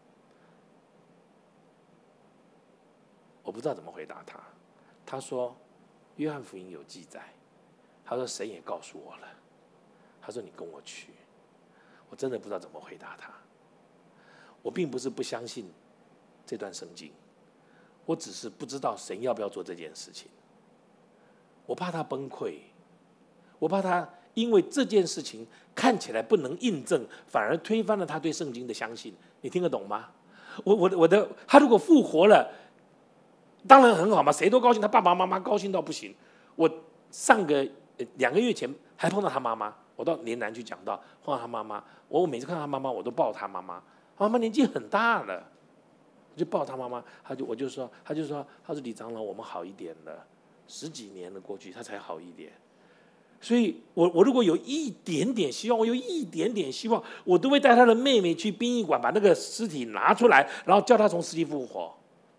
我不知道怎么回答他。他说，约翰福音有记载。他说神也告诉我了。他说你跟我去。我真的不知道怎么回答他。我并不是不相信这段圣经，我只是不知道神要不要做这件事情。我怕他崩溃，我怕他因为这件事情看起来不能印证，反而推翻了他对圣经的相信。你听得懂吗？我我的我的他如果复活了，当然很好嘛，谁都高兴，他爸爸妈妈高兴到不行。我上个两个月前还碰到他妈妈，我到连南去讲到碰到他妈妈，我每次看到他妈妈，我都抱他妈妈。妈妈年纪很大了，我就抱他妈妈，他就我就说，他就说，他说李长老，我们好一点了，十几年了过去，他才好一点。所以我我如果有一点点希望，我有一点点希望，我都会带他的妹妹去殡仪馆，把那个尸体拿出来，然后叫他从死里复活。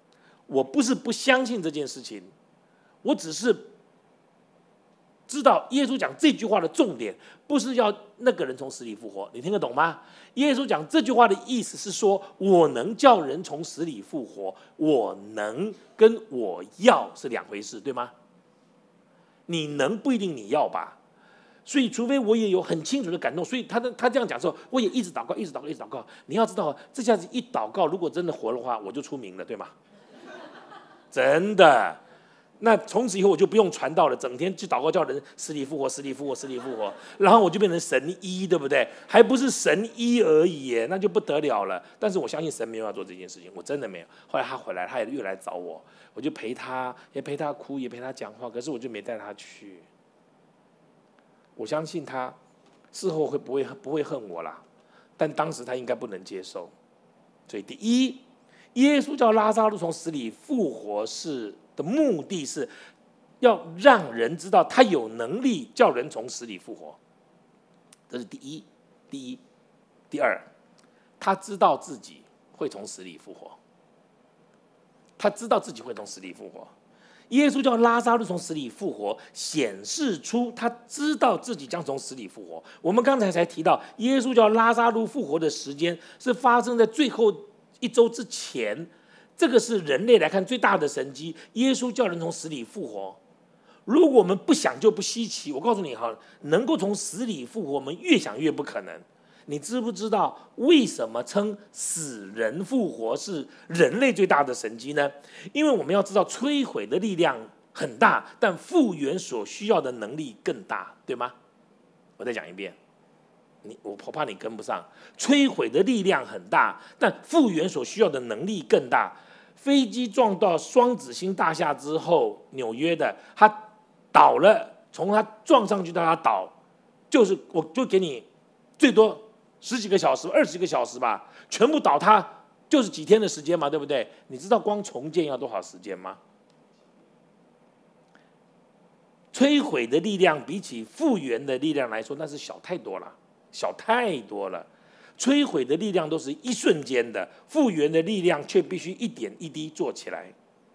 我不是不相信这件事情，我只是知道耶稣讲这句话的重点不是要那个人从死里复活，你听得懂吗？耶稣讲这句话的意思是说，我能叫人从死里复活，我能跟我要是两回事，对吗？你能不一定你要吧，所以除非我也有很清楚的感动，所以他他这样讲的时候，我也一直祷告，一直祷告，一直祷告。你要知道，这下子一祷告，如果真的活的话，我就出名了，对吗？真的。那从此以后我就不用传道了，整天去祷告叫人死里复活，死里复活，死里复活，然后我就变成神医，对不对？还不是神医而已耶，那就不得了了。但是我相信神没有要做这件事情，我真的没有。后来他回来，他也又来找我，我就陪他，也陪他哭，也陪他讲话，可是我就没带他去。我相信他事后会不会不会恨我啦，但当时他应该不能接受。所以第一，耶稣叫拉撒路从死里复活是。的目的是要让人知道他有能力叫人从死里复活，这是第一。第一，第二，他知道自己会从死里复活，他知道自己会从死里复活。耶稣叫拉撒路从死里复活，显示出他知道自己将从死里复活。我们刚才才提到，耶稣叫拉撒路复活的时间是发生在最后一周之前。这个是人类来看最大的神迹，耶稣叫人从死里复活。如果我们不想就不稀奇，我告诉你哈，能够从死里复活，我们越想越不可能。你知不知道为什么称死人复活是人类最大的神迹呢？因为我们要知道，摧毁的力量很大，但复原所需要的能力更大，对吗？我再讲一遍。你我怕你跟不上，摧毁的力量很大，但复原所需要的能力更大。飞机撞到双子星大厦之后，纽约的它倒了，从它撞上去到它倒，就是我就给你最多十几个小时、二十个小时吧，全部倒塌就是几天的时间嘛，对不对？你知道光重建要多少时间吗？摧毁的力量比起复原的力量来说，那是小太多了。小太多了，摧毁的力量都是一瞬间的，复原的力量却必须一点一滴做起来。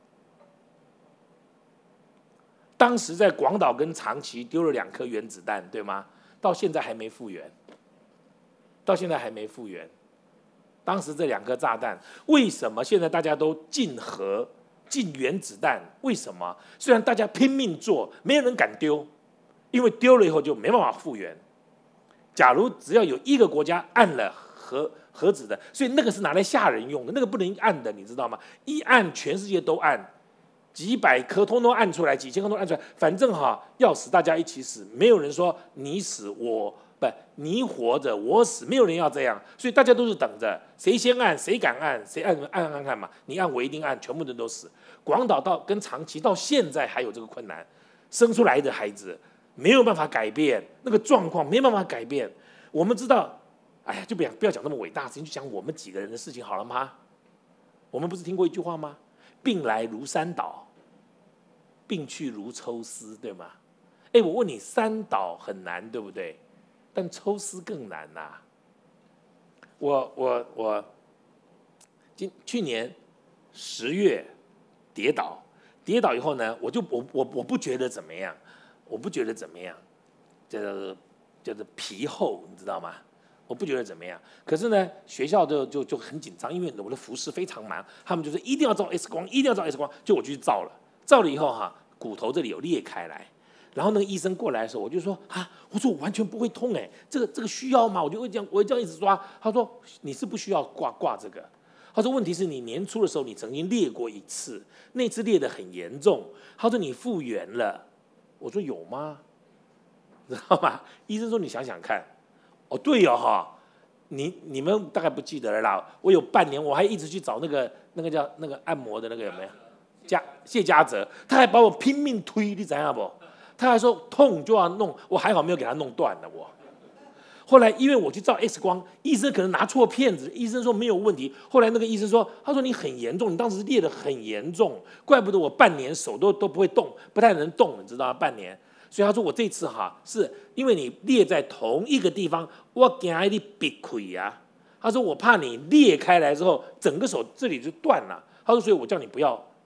当时在广岛跟长崎丢了两颗原子弹，对吗？到现在还没复原，到现在还没复原。当时这两颗炸弹，为什么现在大家都禁核、禁原子弹？为什么？虽然大家拼命做，没有人敢丢，因为丢了以后就没办法复原。假如只要有一个国家按了核核子的，所以那个是拿来吓人用的，那个不能按的，你知道吗？一按全世界都按，几百颗通通按出来，几千颗都按出来，反正哈要死大家一起死，没有人说你死我不你活着我死，没有人要这样，所以大家都是等着谁先按谁敢按谁按按按看嘛，你按我一定按，全部人都死。广岛到跟长崎到现在还有这个困难，生出来的孩子。没有办法改变那个状况，没办法改变。我们知道，哎呀，就不要不要讲那么伟大的事情，就讲我们几个人的事情好了吗？我们不是听过一句话吗？病来如山倒，病去如抽丝，对吗？哎，我问你，山倒很难，对不对？但抽丝更难呐、啊。我我我，今去年十月跌倒，跌倒以后呢，我就我我我不觉得怎么样。我不觉得怎么样，叫做叫做皮厚，你知道吗？我不觉得怎么样。可是呢，学校就就就很紧张，因为我的服饰非常忙，他们就说一定要照 X 光，一定要照 X 光。就我去照了，照了以后哈，骨头这里有裂开来。然后那个医生过来的时候，我就说啊，我说我完全不会痛哎，这个这个需要吗？我就会这样，我会这样一直抓。他说你是不需要挂挂这个。他说问题是你年初的时候你曾经裂过一次，那次裂得很严重。他说你复原了。我说有吗？知道吗？医生说你想想看。哦，对哦哈，你你们大概不记得了啦。我有半年，我还一直去找那个那个叫那个按摩的那个有没有？嘉谢家泽，他还把我拼命推，你知道不？他还说痛就要弄，我还好没有给他弄断了我。后来因为我去照 X 光，医生可能拿错片子，医生说没有问题。后来那个医生说，他说你很严重，你当时裂得很严重，怪不得我半年手都都不会动，不太能动，你知道吗？半年。所以他说我这次哈，是因为你裂在同一个地方，我怕你闭溃啊。他说我怕你裂开来之后，整个手这里就断了。他说所以我叫你不要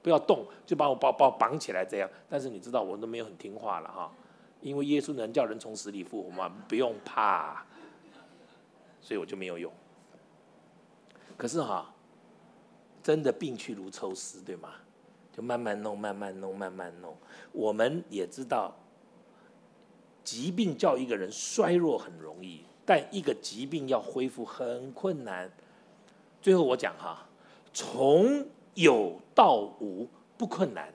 不要动，就把我把把我绑起来这样。但是你知道我都没有很听话了哈，因为耶稣能叫人从死里复活吗？不用怕，所以我就没有用。可是哈，真的病去如抽丝，对吗？就慢慢弄，慢慢弄，慢慢弄。我们也知道，疾病叫一个人衰弱很容易，但一个疾病要恢复很困难。最后我讲哈，从有到无不困难，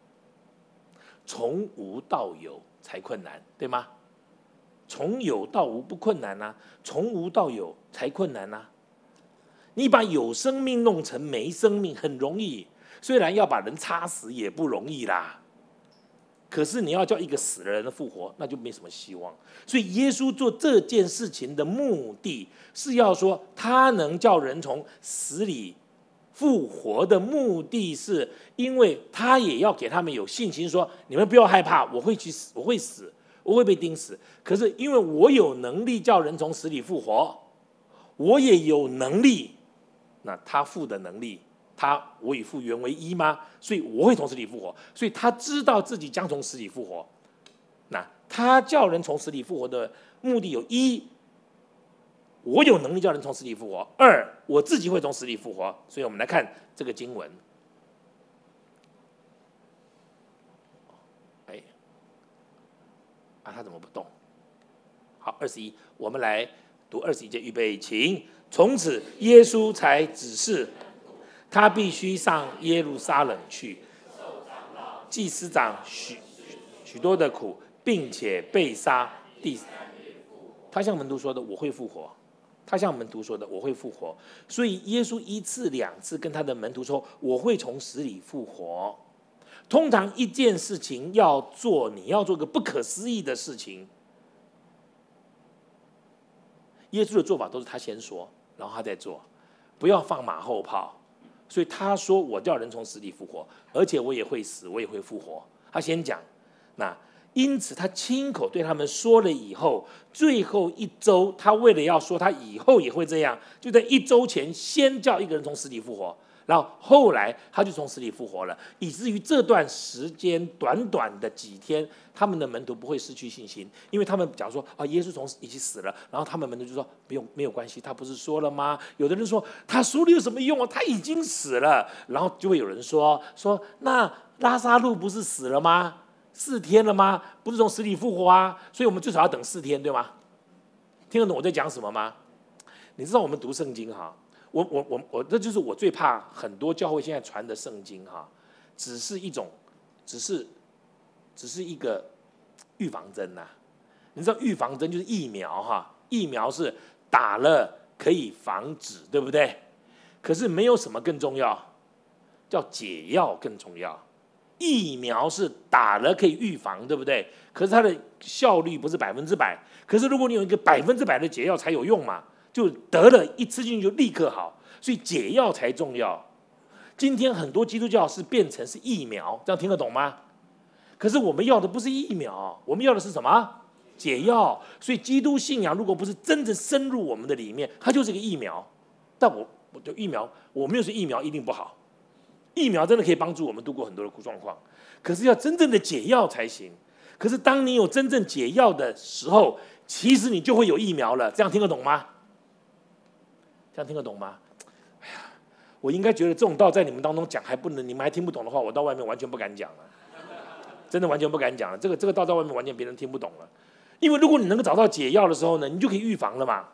从无到有才困难，对吗？从有到无不困难啊，从无到有才困难啊。你把有生命弄成没生命很容易，虽然要把人插死也不容易啦。可是你要叫一个死的人复活，那就没什么希望。所以耶稣做这件事情的目的是要说，他能叫人从死里复活的目的是，因为他也要给他们有信心，说你们不要害怕，我会去死，我会死，我会被钉死。可是因为我有能力叫人从死里复活，我也有能力。那他父的能力，他我与父原为一吗？所以我会从死里复活，所以他知道自己将从死里复活。那他叫人从死里复活的目的有一，我有能力叫人从死里复活；二，我自己会从死里复活。所以我们来看这个经文。哎，啊，他怎么不动？好，二十一，我们来读二十一节，预备，请。从此，耶稣才指示他必须上耶路撒冷去，祭司长许许多的苦，并且被杀。第，他向门徒说的：“我会复活。”他向门徒说的：“我会复活。”所以耶稣一次两次跟他的门徒说：“我会从死里复活。”通常一件事情要做，你要做个不可思议的事情。耶稣的做法都是他先说，然后他再做，不要放马后炮。所以他说：“我叫人从死里复活，而且我也会死，我也会复活。”他先讲，那因此他亲口对他们说了以后，最后一周，他为了要说他以后也会这样，就在一周前先叫一个人从死里复活，然后后来他就从死里复活了，以至于这段时间短短的几天，他们的门徒不会失去信心，因为他们讲说啊，耶稣从已经死了，然后他们门徒就说不用，没有关系，他不是说了吗？有的人说他说了有什么用啊？他已经死了，然后就会有人说说那拉撒路不是死了吗？四天了吗？不是从死里复活啊？所以我们最少要等四天，对吗？听得懂我在讲什么吗？你知道我们读圣经哈，我我我我，这就是我最怕很多教会现在传的圣经哈，只是一种，只是只是一个预防针呐、啊。你知道预防针就是疫苗哈，疫苗是打了可以防止，对不对？可是没有什么更重要，叫解药更重要。疫苗是打了可以预防，对不对？可是它的效率不是百分之百。可是如果你有一个百分之百的解药才有用嘛，就得了一吃进去就立刻好，所以解药才重要。今天很多基督教是变成是疫苗，这样听得懂吗？可是我们要的不是疫苗，我们要的是什么？解药。所以基督信仰如果不是真正深入我们的里面，它就是一个疫苗。但我我的疫苗，我没有说疫苗一定不好。疫苗真的可以帮助我们度过很多的状况，可是要真正的解药才行。可是当你有真正解药的时候，其实你就会有疫苗了。这样听得懂吗？这样听得懂吗？哎呀，我应该觉得这种道在你们当中讲还不能，你们还听不懂的话，我到外面完全不敢讲了，真的完全不敢讲了。这个这个道在外面完全别人听不懂了，因为如果你能够找到解药的时候呢，你就可以预防了嘛。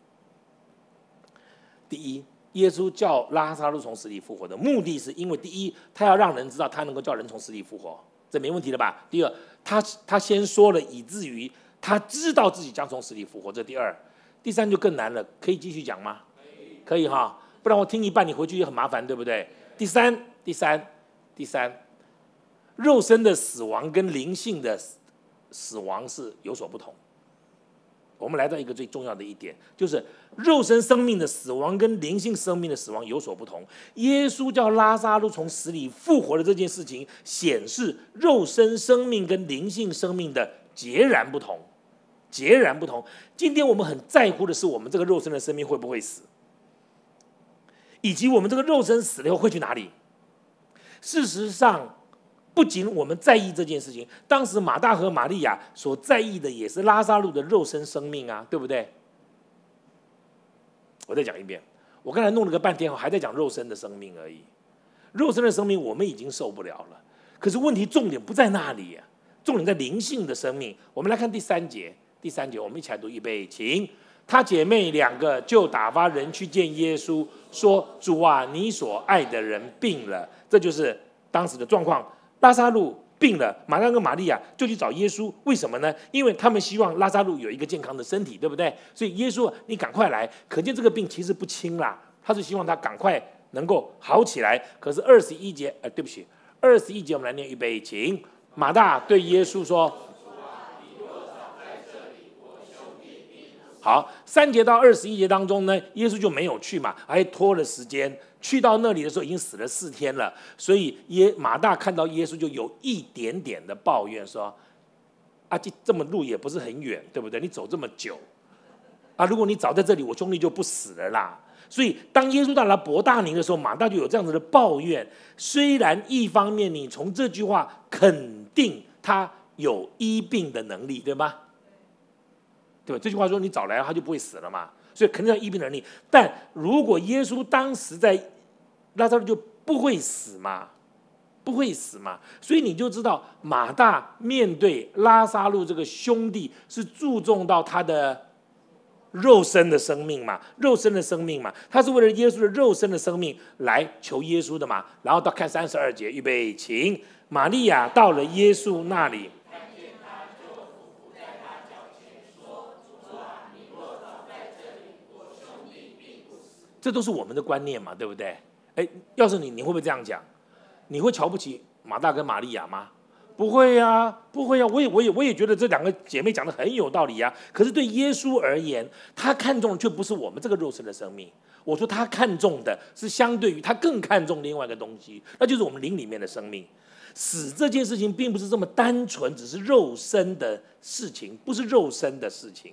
第一，耶稣叫拉撒路从死里复活的目的是因为第一，他要让人知道他能够叫人从死里复活，这没问题了吧？第二，他他先说了，以至于他知道自己将从死里复活，这第二。第三就更难了，可以继续讲吗？可以哈，不然我听一半你回去也很麻烦，对不对？第三，第三，第三，肉身的死亡跟灵性的死亡是有所不同。我们来到一个最重要的一点，就是肉身生命的死亡跟灵性生命的死亡有所不同。耶稣叫拉撒路从死里复活的这件事情，显示肉身生命跟灵性生命的截然不同，截然不同。今天我们很在乎的是我们这个肉身的生命会不会死，以及我们这个肉身死了以后会去哪里。 事实上，不仅我们在意这件事情，当时马大和玛利亚所在意的也是拉撒路的肉身生命啊，对不对？我再讲一遍，我刚才弄了个半天，还在讲肉身的生命而已。肉身的生命我们已经受不了了，可是问题重点不在那里啊，重点在灵性的生命。我们来看第三节，第三节我们一起来读，预备，请。她姐妹两个就打发人去见耶稣，说：“主啊，你所爱的人病了。”这就是当时的状况。拉撒路病了，马大跟玛利亚就去找耶稣，为什么呢？因为他们希望拉撒路有一个健康的身体，对不对？所以耶稣，你赶快来。可见这个病其实不轻啦，他是希望他赶快能够好起来。可是二十一节，呃，对不起，二十一节我们来念，预备，请。马大对耶稣说。好，三节到二十一节当中呢，耶稣就没有去嘛，还拖了时间。去到那里的时候已经死了四天了，所以耶马大看到耶稣就有一点点的抱怨说：“啊，这这么路也不是很远，对不对？你走这么久，啊，如果你早在这里，我兄弟就不死了啦。”所以当耶稣到了伯大尼的时候，马大就有这样子的抱怨。虽然一方面你从这句话肯定他有医病的能力，对吗？对吧？这句话说你早来他就不会死了嘛，所以肯定要医病能力。但如果耶稣当时在拉撒路就不会死嘛，不会死嘛，所以你就知道马大面对拉撒路这个兄弟是注重到他的肉身的生命嘛，肉身的生命嘛，他是为了耶稣的肉身的生命来求耶稣的嘛。然后到看三十二节，预备，请。玛利亚到了耶稣那里。这都是我们的观念嘛，对不对？哎，要是你，你会不会这样讲？你会瞧不起马大跟玛利亚吗？不会呀、啊，不会呀、啊。我也，我也，我也觉得这两个姐妹讲的很有道理啊。可是对耶稣而言，他看重的却不是我们这个肉身的生命。我说他看重的是相对于他更看重另外一个东西，那就是我们灵里面的生命。死这件事情并不是这么单纯，只是肉身的事情，不是肉身的事情。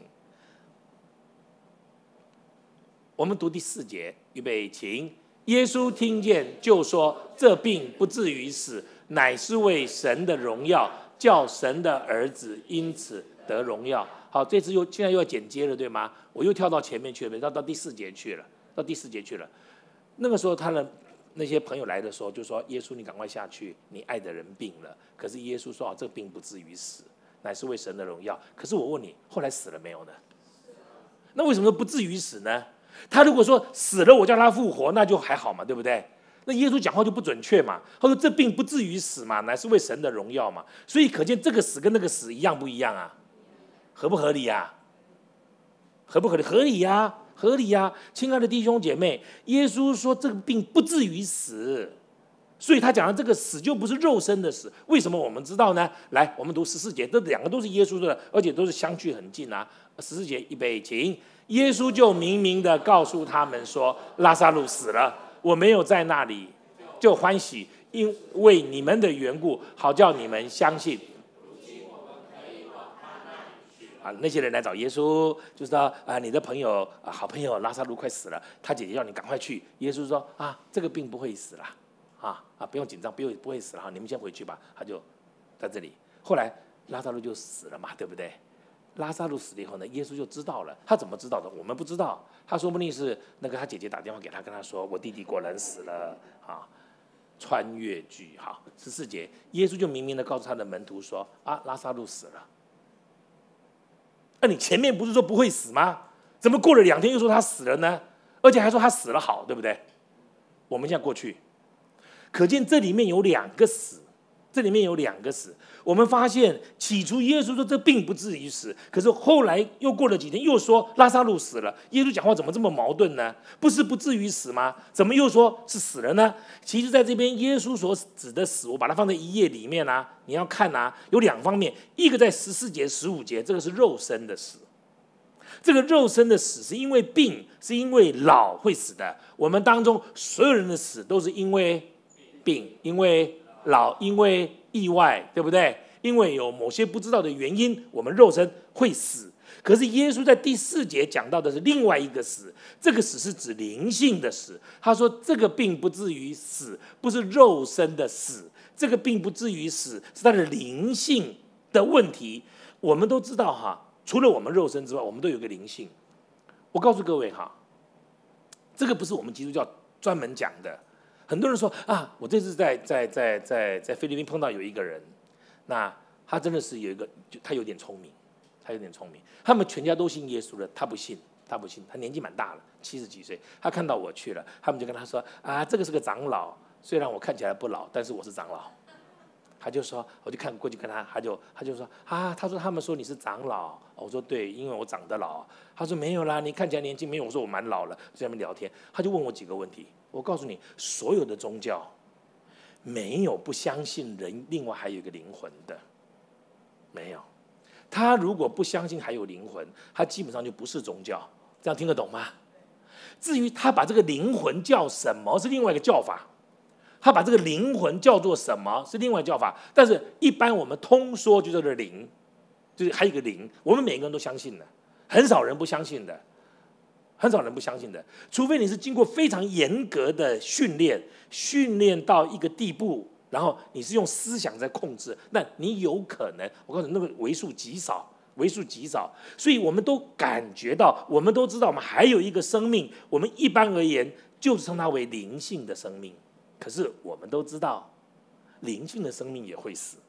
我们读第四节，预备，请。耶稣听见就说：“这病不至于死，乃是为神的荣耀，叫神的儿子因此得荣耀。”好，这次又现在又要剪接了，对吗？我又跳到前面去了，到到第四节去了，到第四节去了。那个时候他的那些朋友来的时候，就说：“耶稣，你赶快下去，你爱的人病了。”可是耶稣说：“啊，这病不至于死，乃是为神的荣耀。”可是我问你，后来死了没有呢？那为什么不至于死呢？他如果说死了，我叫他复活，那就还好嘛，对不对？那耶稣讲话就不准确嘛。他说这病不至于死嘛，乃是为神的荣耀嘛。所以可见这个死跟那个死一样不一样啊？合不合理啊？合不合理？合理呀、啊，合理呀、啊。亲爱的弟兄姐妹，耶稣说这个病不至于死，所以他讲的这个死就不是肉身的死。为什么我们知道呢？来，我们读十四节，这两个都是耶稣的，而且都是相距很近啊。十四节，预备，请。耶稣就明明的告诉他们说：“拉撒路死了，我没有在那里，就欢喜，因为你们的缘故，好叫你们相信。”啊，那些人来找耶稣，就说：“啊，你的朋友啊，好朋友拉撒路快死了，他姐姐叫你赶快去。”耶稣说：“啊，这个病不会死了，啊啊，不用紧张，不用不会死了哈，你们先回去吧。”他就在这里。后来拉撒路就死了嘛，对不对？拉撒路死了以后呢，耶稣就知道了。他怎么知道的？我们不知道。他说不定是那个他姐姐打电话给他，跟他说：“我弟弟果然死了。”啊，穿越剧。好，十四节，耶稣就明明的告诉他的门徒说：“啊，拉撒路死了。”那你前面不是说不会死吗？怎么过了两天又说他死了呢？而且还说他死了好，对不对？我们现在过去，可见这里面有两个死。这里面有两个死，我们发现起初耶稣说这病不至于死，可是后来又过了几天又说拉撒路死了。耶稣讲话怎么这么矛盾呢？不是不至于死吗？怎么又说是死了呢？其实在这边耶稣所指的死，我把它放在一页里面啊，你要看啊，有两方面，一个在十四节十五节，这个是肉身的死。这个肉身的死是因为病，是因为老会死的。我们当中所有人的死都是因为病，因为老，因为意外，对不对？因为有某些不知道的原因，我们肉身会死。 可是耶稣在第四节讲到的是另外一个死，这个死是指灵性的死。他说这个并不至于死，不是肉身的死，这个并不至于死，是他的灵性的问题。我们都知道哈，除了我们肉身之外，我们都有个灵性。我告诉各位哈，这个不是我们基督教专门讲的。很多人说啊，我这次在在在在在菲律宾碰到有一个人，那他真的是有一个，他有点聪明，他有点聪明。他们全家都信耶稣了，他不信，他不信，他年纪蛮大了，七十几岁。他看到我去了，他们就跟他说啊，这个是个长老，虽然我看起来不老，但是我是长老。他就说，我就看过去跟他，他就他就说啊，他说他们说你是长老，我说对，因为我长得老。他说没有啦，你看起来年轻没有，我说我蛮老了，就在那边聊天。他就问我几个问题，我告诉你，所有的宗教没有不相信人另外还有一个灵魂的，没有。他如果不相信还有灵魂，他基本上就不是宗教。这样听得懂吗？至于他把这个灵魂叫什么，是另外一个叫法。他把这个灵魂叫做什么，是另外叫法。但是一般我们通说就叫做灵，就是还有一个灵，我们每个人都相信的，很少人不相信的，很少人不相信的。除非你是经过非常严格的训练，训练到一个地步，然后你是用思想在控制，那你有可能，我告诉你，那个为数极少，为数极少。所以我们都感觉到，我们都知道，我们还有一个生命，我们一般而言就称它为灵性的生命。可是我们都知道，灵性的生命也会死。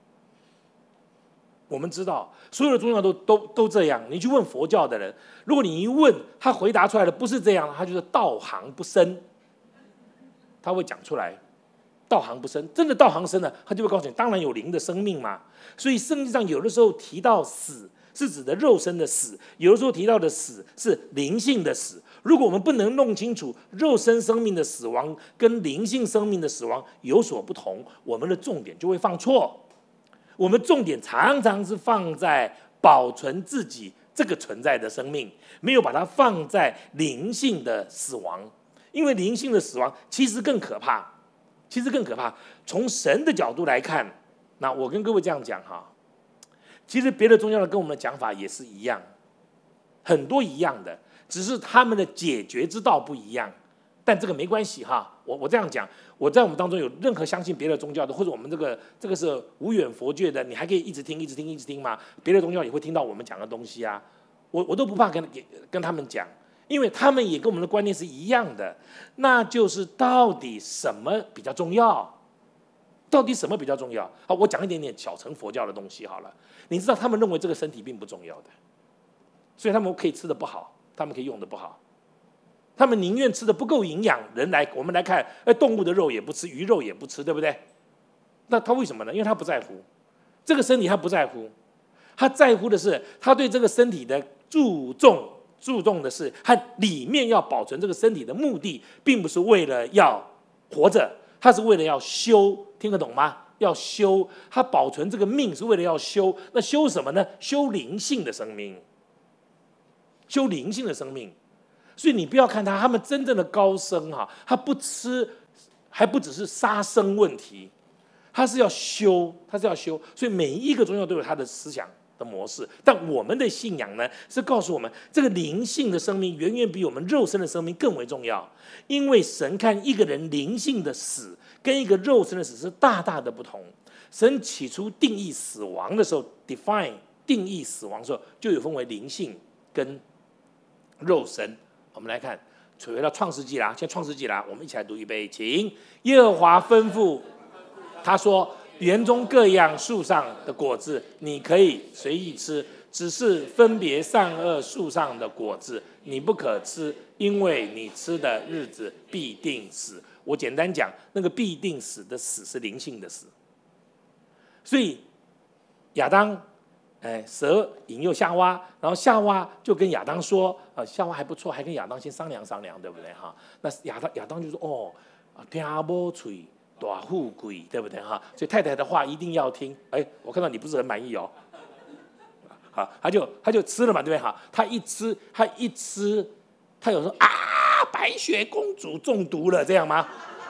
我们知道，所有的宗教都都都这样。你去问佛教的人，如果你一问，他回答出来的不是这样，他就是道行不深。他会讲出来，道行不深，真的道行深了，他就会告诉你，当然有灵的生命嘛。所以圣经上有的时候提到死，是指的肉身的死；有的时候提到的死是灵性的死。如果我们不能弄清楚肉身生命的死亡跟灵性生命的死亡有所不同，我们的重点就会放错。我们重点常常是放在保存自己这个存在的生命，没有把它放在灵性的死亡。因为灵性的死亡其实更可怕，其实更可怕。从神的角度来看，那我跟各位这样讲哈，其实别的宗教的跟我们的讲法也是一样，很多一样的。只是他们的解决之道不一样，但这个没关系哈。我我这样讲，我在我们当中有任何相信别的宗教的，或者我们这个这个是无远佛界的，你还可以一直听、一直听、一直听嘛。别的宗教也会听到我们讲的东西啊，我我都不怕跟跟他们讲，因为他们也跟我们的观念是一样的，那就是到底什么比较重要？到底什么比较重要？好，我讲一点点小乘佛教的东西好了。你知道他们认为这个身体并不重要的，所以他们可以吃的不好。他们可以用的不好，他们宁愿吃的不够营养。人来，我们来看，哎，动物的肉也不吃，鱼肉也不吃，对不对？那他为什么呢？因为他不在乎这个身体，他不在乎，他在乎的是他对这个身体的注重，注重的是他里面要保存这个身体的目的，并不是为了要活着，他是为了要修，听得懂吗？要修，他保存这个命是为了要修，那修什么呢？修灵性的生命。修灵性的生命，所以你不要看他，他们真正的高僧哈，他不吃，还不只是杀生问题，他是要修，他是要修。所以每一个宗教都有他的思想的模式，但我们的信仰呢，是告诉我们，这个灵性的生命远远比我们肉身的生命更为重要。因为神看一个人灵性的死，跟一个肉身的死是大大的不同。神起初定义死亡的时候 ，define 定义死亡的时候，就有分为灵性跟肉身。我们来看，回到创世纪啦，现在创世纪啦，我们一起来读一杯，请。耶和华吩咐他说：“园中各样树上的果子，你可以随意吃，只是分别善恶树上的果子，你不可吃，因为你吃的日子必定死。”我简单讲，那个必定死的死是灵性的死。所以亚当。哎，蛇引诱夏娃，然后夏娃就跟亚当说：“呃，夏娃还不错，还跟亚当先商量商量，对不对哈？”那亚当亚当就说：“哦，听无嘴，大富贵，对不对哈？所以太太的话一定要听。”哎，我看到你不是很满意哦。好，他就他就吃了嘛，对不对哈？他一吃，他一吃，他有说啊，白雪公主中毒了，这样吗？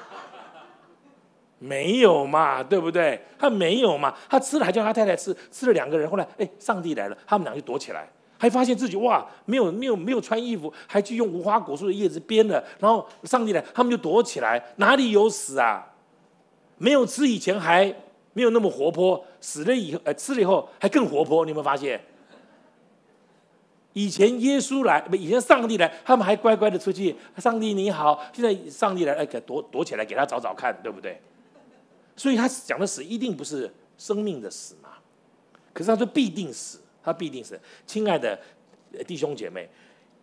没有嘛，对不对？他没有嘛，他吃了还叫他太太吃，吃了两个人，后来哎，上帝来了，他们俩就躲起来。 还发现自己哇，没有没有没有穿衣服，还去用无花果树的叶子编了。然后上帝来，他们就躲起来，哪里有死啊？没有吃以前还没有那么活泼，死了以后，呃，吃了以后还更活泼。你有没有发现？以前耶稣来，不，以前上帝来，他们还乖乖的出去。上帝你好，现在上帝来，哎，躲躲起来，给他找找看，对不对？所以他讲的死一定不是生命的死嘛，可是他说必定死，他必定死。亲爱的弟兄姐妹，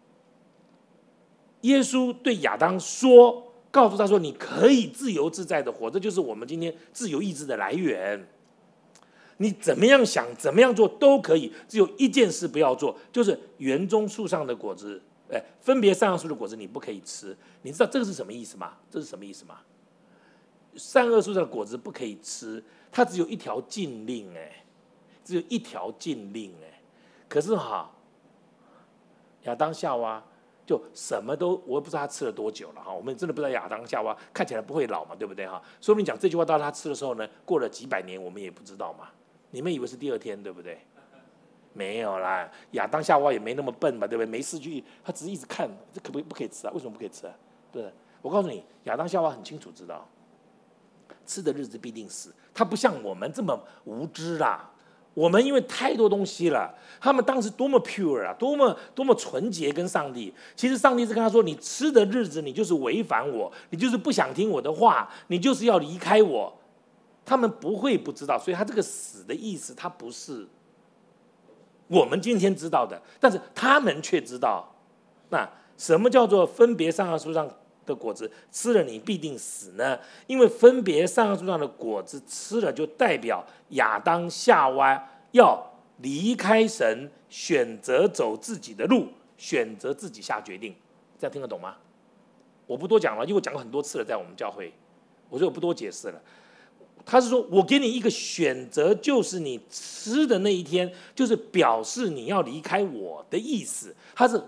耶稣对亚当说，告诉他说，你可以自由自在的活，这就是我们今天自由意志的来源。你怎么样想，怎么样做都可以，只有一件事不要做，就是园中树上的果子，哎，分别善恶树的果子你不可以吃。你知道这个是什么意思吗？这是什么意思吗？善恶树上的果子不可以吃，它只有一条禁令，哎，只有一条禁令，哎。可是哈，亚当夏娃就什么都，我也不知道他吃了多久了哈。我们真的不知道亚当夏娃看起来不会老嘛，对不对哈？说明讲这句话到他吃的时候呢，过了几百年，我们也不知道嘛。你们以为是第二天，对不对？没有啦，亚当夏娃也没那么笨嘛，对不对？没事去，他只是一直看，这可不可以不可以吃啊？为什么不可以吃啊？对不对？我告诉你，亚当夏娃很清楚知道。吃的日子必定死，他不像我们这么无知啦。我们因为太多东西了，他们当时多么 pure 啊，多么多么纯洁跟上帝。其实上帝是跟他说：“你吃的日子，你就是违反我，你就是不想听我的话，你就是要离开我。”他们不会不知道，所以他这个死的意思，他不是我们今天知道的，但是他们却知道。那什么叫做分别善恶树上的果子吃了你必定死呢？因为分别善恶树上的果子吃了，就代表亚当夏娃要离开神，选择走自己的路，选择自己下决定。这样听得懂吗？我不多讲了，因为我讲过很多次了，在我们教会，我说我不多解释了。他是说我给你一个选择，就是你吃的那一天，就是表示你要离开我的意思。他是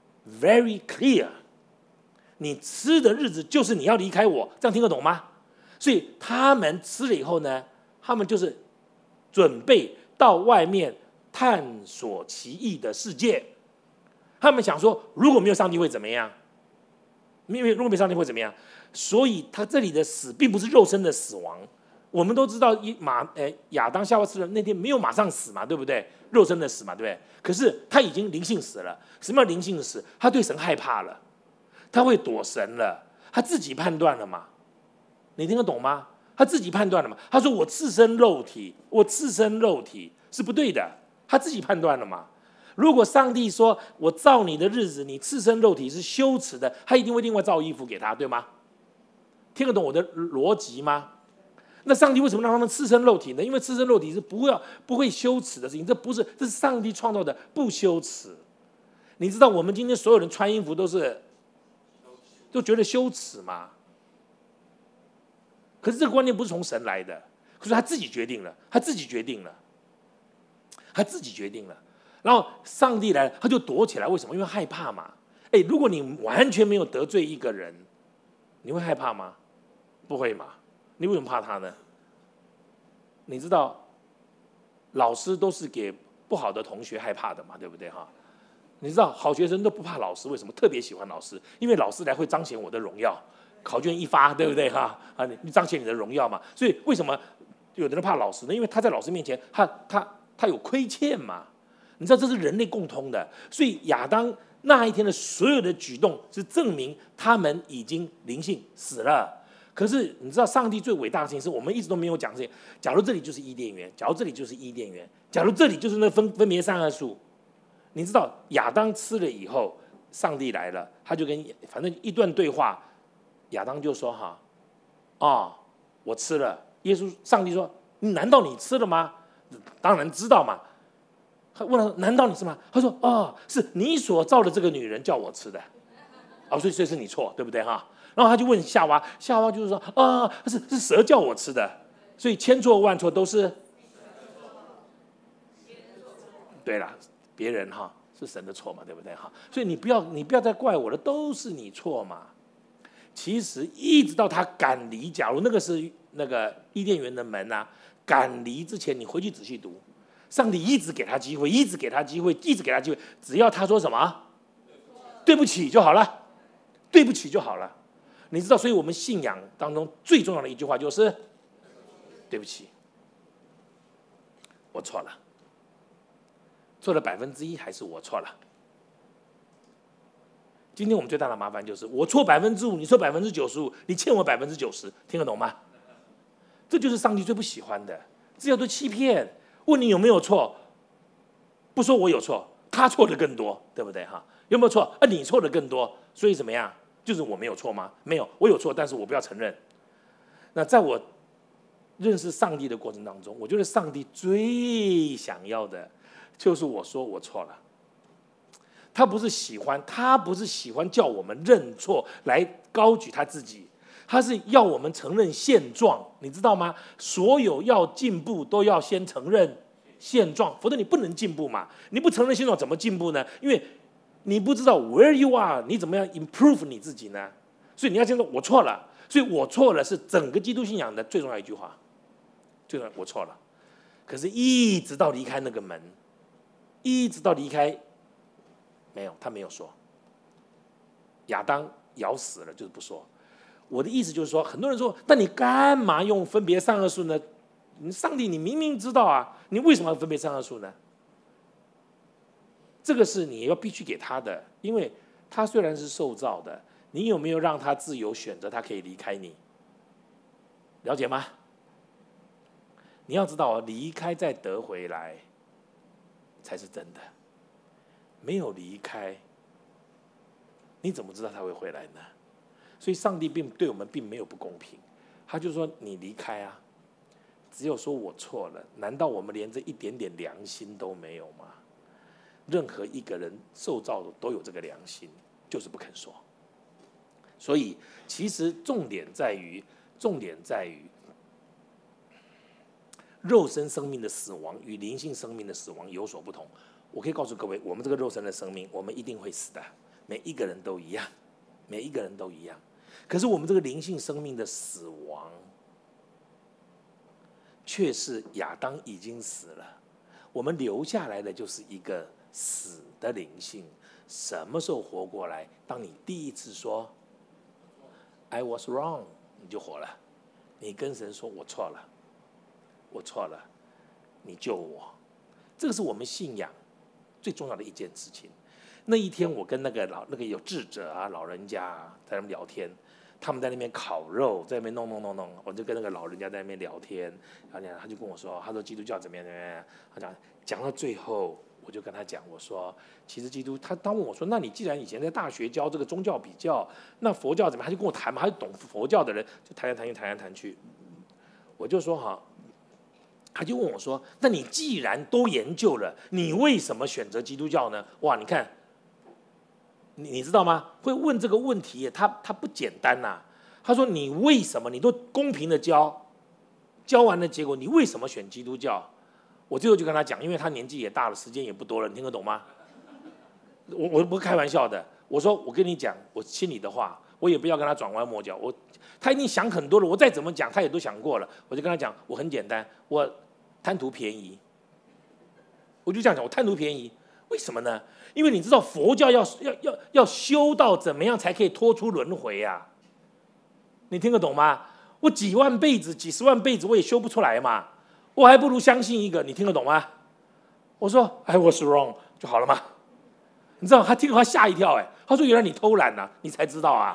very clear。你吃的日子就是你要离开我，这样听得懂吗？所以他们吃了以后呢，他们就是准备到外面探索奇异的世界。他们想说，如果没有上帝会怎么样？因为如果没有上帝会怎么样？所以他这里的死并不是肉身的死亡。我们都知道，马诶亚当夏娃吃了那天没有马上死嘛，对不对？肉身的死嘛，对不对？可是他已经灵性死了。什么叫灵性的死？他对神害怕了。他会躲神了，他自己判断了嘛？你听得懂吗？他自己判断了嘛？他说我赤身肉体，我赤身肉体是不对的，他自己判断了嘛？如果上帝说我造你的日子，你赤身肉体是羞耻的，他一定会另外造衣服给他，对吗？听得懂我的逻辑吗？那上帝为什么让他们赤身肉体呢？因为赤身肉体是不要不会羞耻的事情，这不是这是上帝创造的，不羞耻。你知道我们今天所有人穿衣服都是。都觉得羞耻嘛？可是这个观念不是从神来的，可是他自己决定了，他自己决定了，他自己决定了。然后上帝来了，他就躲起来，为什么？因为害怕嘛。哎，如果你完全没有得罪一个人，你会害怕吗？不会嘛？你为什么怕他呢？你知道，老师都是给不好的同学害怕的嘛，对不对哈？你知道好学生都不怕老师，为什么？特别喜欢老师，因为老师来会彰显我的荣耀。考卷一发，对不对哈？啊，你彰显你的荣耀嘛。所以为什么有的人怕老师呢？因为他在老师面前，他他他有亏欠嘛。你知道这是人类共通的。所以亚当那一天的所有的举动，是证明他们已经灵性死了。可是你知道，上帝最伟大的事情是我们一直都没有讲这些。假如这里就是伊甸园，假如这里就是伊甸园，假如这里就是那分分别善恶树。你知道亚当吃了以后，上帝来了，他就跟反正一段对话，亚当就说哈，哦，我吃了。耶稣上帝说，难道你吃了吗？当然知道嘛。他问他，难道你吃吗？他说，哦，是你所造的这个女人叫我吃的，哦，所以所以是你错，对不对哈？然后他就问夏娃，夏娃就是说，啊，是是蛇叫我吃的，所以千错万错都是，对了。别人哈是神的错嘛，对不对哈？所以你不要你不要再怪我了，都是你错嘛。其实一直到他赶离，假如那个是那个伊甸园的门啊，赶离之前，你回去仔细读， 上帝一直给他机会，一直给他机会，一直给他机会，只要他说什么对不起就好了，对不起就好了。你知道，所以我们信仰当中最重要的一句话就是对不起，我错了，错了百分之一还是我错了。今天我们最大的麻烦就是我错百分之五，你错百分之九十五，你欠我百分之九十，听得懂吗？这就是上帝最不喜欢的，这叫做欺骗。问你有没有错，不说我有错，他错的更多，对不对哈？有没有错？啊，你错的更多，所以怎么样？就是我没有错吗？没有，我有错，但是我不要承认。那在我认识上帝的过程当中，我觉得上帝最想要的就是我说我错了。他不是喜欢，他不是喜欢叫我们认错来高举他自己，他是要我们承认现状，你知道吗？所有要进步都要先承认现状，否则你不能进步嘛。你不承认现状怎么进步呢？因为你不知道 where you are， 你怎么样 improve 你自己呢？所以你要先说我错了，所以我错了是整个基督信仰的最重要一句话，最重要我错了。可是，一直到离开那个门，一直到离开。没有，他没有说。亚当咬死了，就是不说。我的意思就是说，很多人说，那你干嘛用分别善恶树呢？上帝，你明明知道啊，你为什么要分别善恶树呢？这个是你要必须给他的，因为他虽然是受造的，你有没有让他自由选择，他可以离开你？了解吗？你要知道，离开再得回来，才是真的。没有离开，你怎么知道他会回来呢？所以上帝并对我们并没有不公平，他就说你离开啊，只有说我错了，难道我们连这一点点良心都没有吗？任何一个人受造的都有这个良心，就是不肯说。所以其实重点在于，重点在于肉身生命的死亡与灵性生命的死亡有所不同。我可以告诉各位，我们这个肉身的生命，我们一定会死的，每一个人都一样，每一个人都一样。可是我们这个灵性生命的死亡，却是亚当已经死了，我们留下来的就是一个死的灵性。什么时候活过来？当你第一次说 I was wrong， 你就活了。你跟神说我错了，我错了，你救我。这个是我们信仰最重要的一件事情。那一天，我跟那个老那个有智者啊、老人家啊，在那边聊天，他们在那边烤肉，在那边弄弄弄弄，我就跟那个老人家在那边聊天，然后他就跟我说，他说基督教怎么样怎么样，他讲讲到最后，我就跟他讲，我说其实基督，他当问我说，那你既然以前在大学教这个宗教比较，那佛教怎么样？他就跟我谈嘛，他就懂佛教的人，就谈来谈去，谈来谈去，我就说哈。他就问我说：“那你既然都研究了，你为什么选择基督教呢？”哇，你看，你你知道吗？会问这个问题，他他不简单呐、啊。他说：“你为什么？你都公平的教，教完了结果，你为什么选基督教？”我最后就跟他讲，因为他年纪也大了，时间也不多了，你听得懂吗？我我不是开玩笑的，我说我跟你讲，我心里的话，我也不要跟他转弯抹角，我他一定想很多了，我再怎么讲，他也都想过了。我就跟他讲，我很简单，我贪图便宜，我就这样讲，我贪图便宜，为什么呢？因为你知道佛教要要要要修到怎么样才可以脱出轮回啊？你听得懂吗？我几万辈子、几十万辈子我也修不出来嘛，我还不如相信一个，你听得懂吗？我说 I was wrong 就好了嘛。你知道他听了他吓一跳，哎，他说原来你偷懒啊，你才知道啊，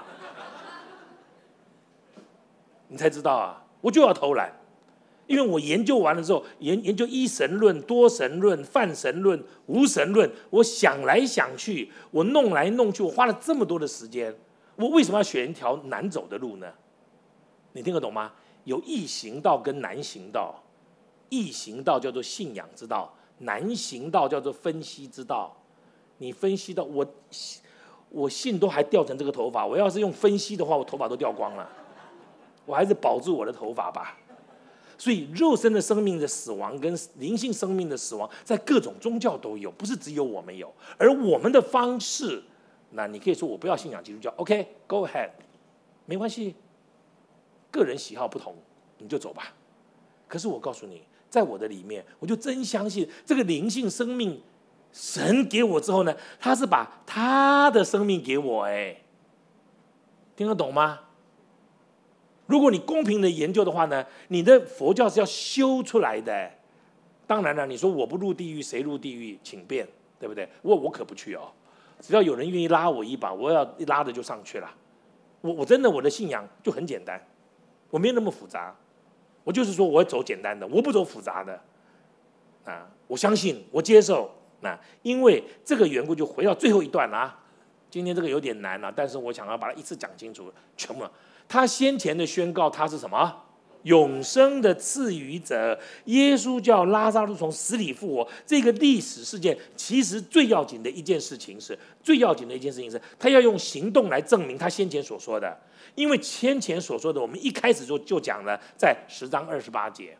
你才知道啊，我就要偷懒。因为我研究完了之后，研研究一神论、多神论、泛神论、无神论，我想来想去，我弄来弄去，我花了这么多的时间，我为什么要选一条难走的路呢？你听得懂吗？有易行道跟难行道，易行道叫做信仰之道，难行道叫做分析之道。你分析到我，我信都还掉成这个头发，我要是用分析的话，我头发都掉光了，我还是保住我的头发吧。所以肉身的生命的死亡跟灵性生命的死亡，在各种宗教都有，不是只有我们有。而我们的方式，那你可以说我不要信仰基督教 ，OK， go ahead， 没关系，个人喜好不同，你就走吧。可是我告诉你， 在我的里面，我就真相信这个灵性生命，神给我之后呢，他是把他的生命给我，哎，听得懂吗？如果你公平的研究的话呢，你的佛教是要修出来的。当然了，你说我不入地狱，谁入地狱？请便，对不对？我我可不去哦，只要有人愿意拉我一把，我要一拉的就上去了。我我真的我的信仰就很简单，我没有那么复杂，我就是说我要走简单的，我不走复杂的。啊，我相信，我接受。那因为这个缘故，就回到最后一段啊。今天这个有点难啊，但是我想要把它一次讲清楚，全部。他先前的宣告，他是什么？永生的赐予者。耶稣叫拉撒路从死里复活，这个历史事件其实最要紧的一件事情是，最要紧的一件事情是，他要用行动来证明他先前所说的。因为先前所说的，我们一开始就就讲了，在十章二十八节。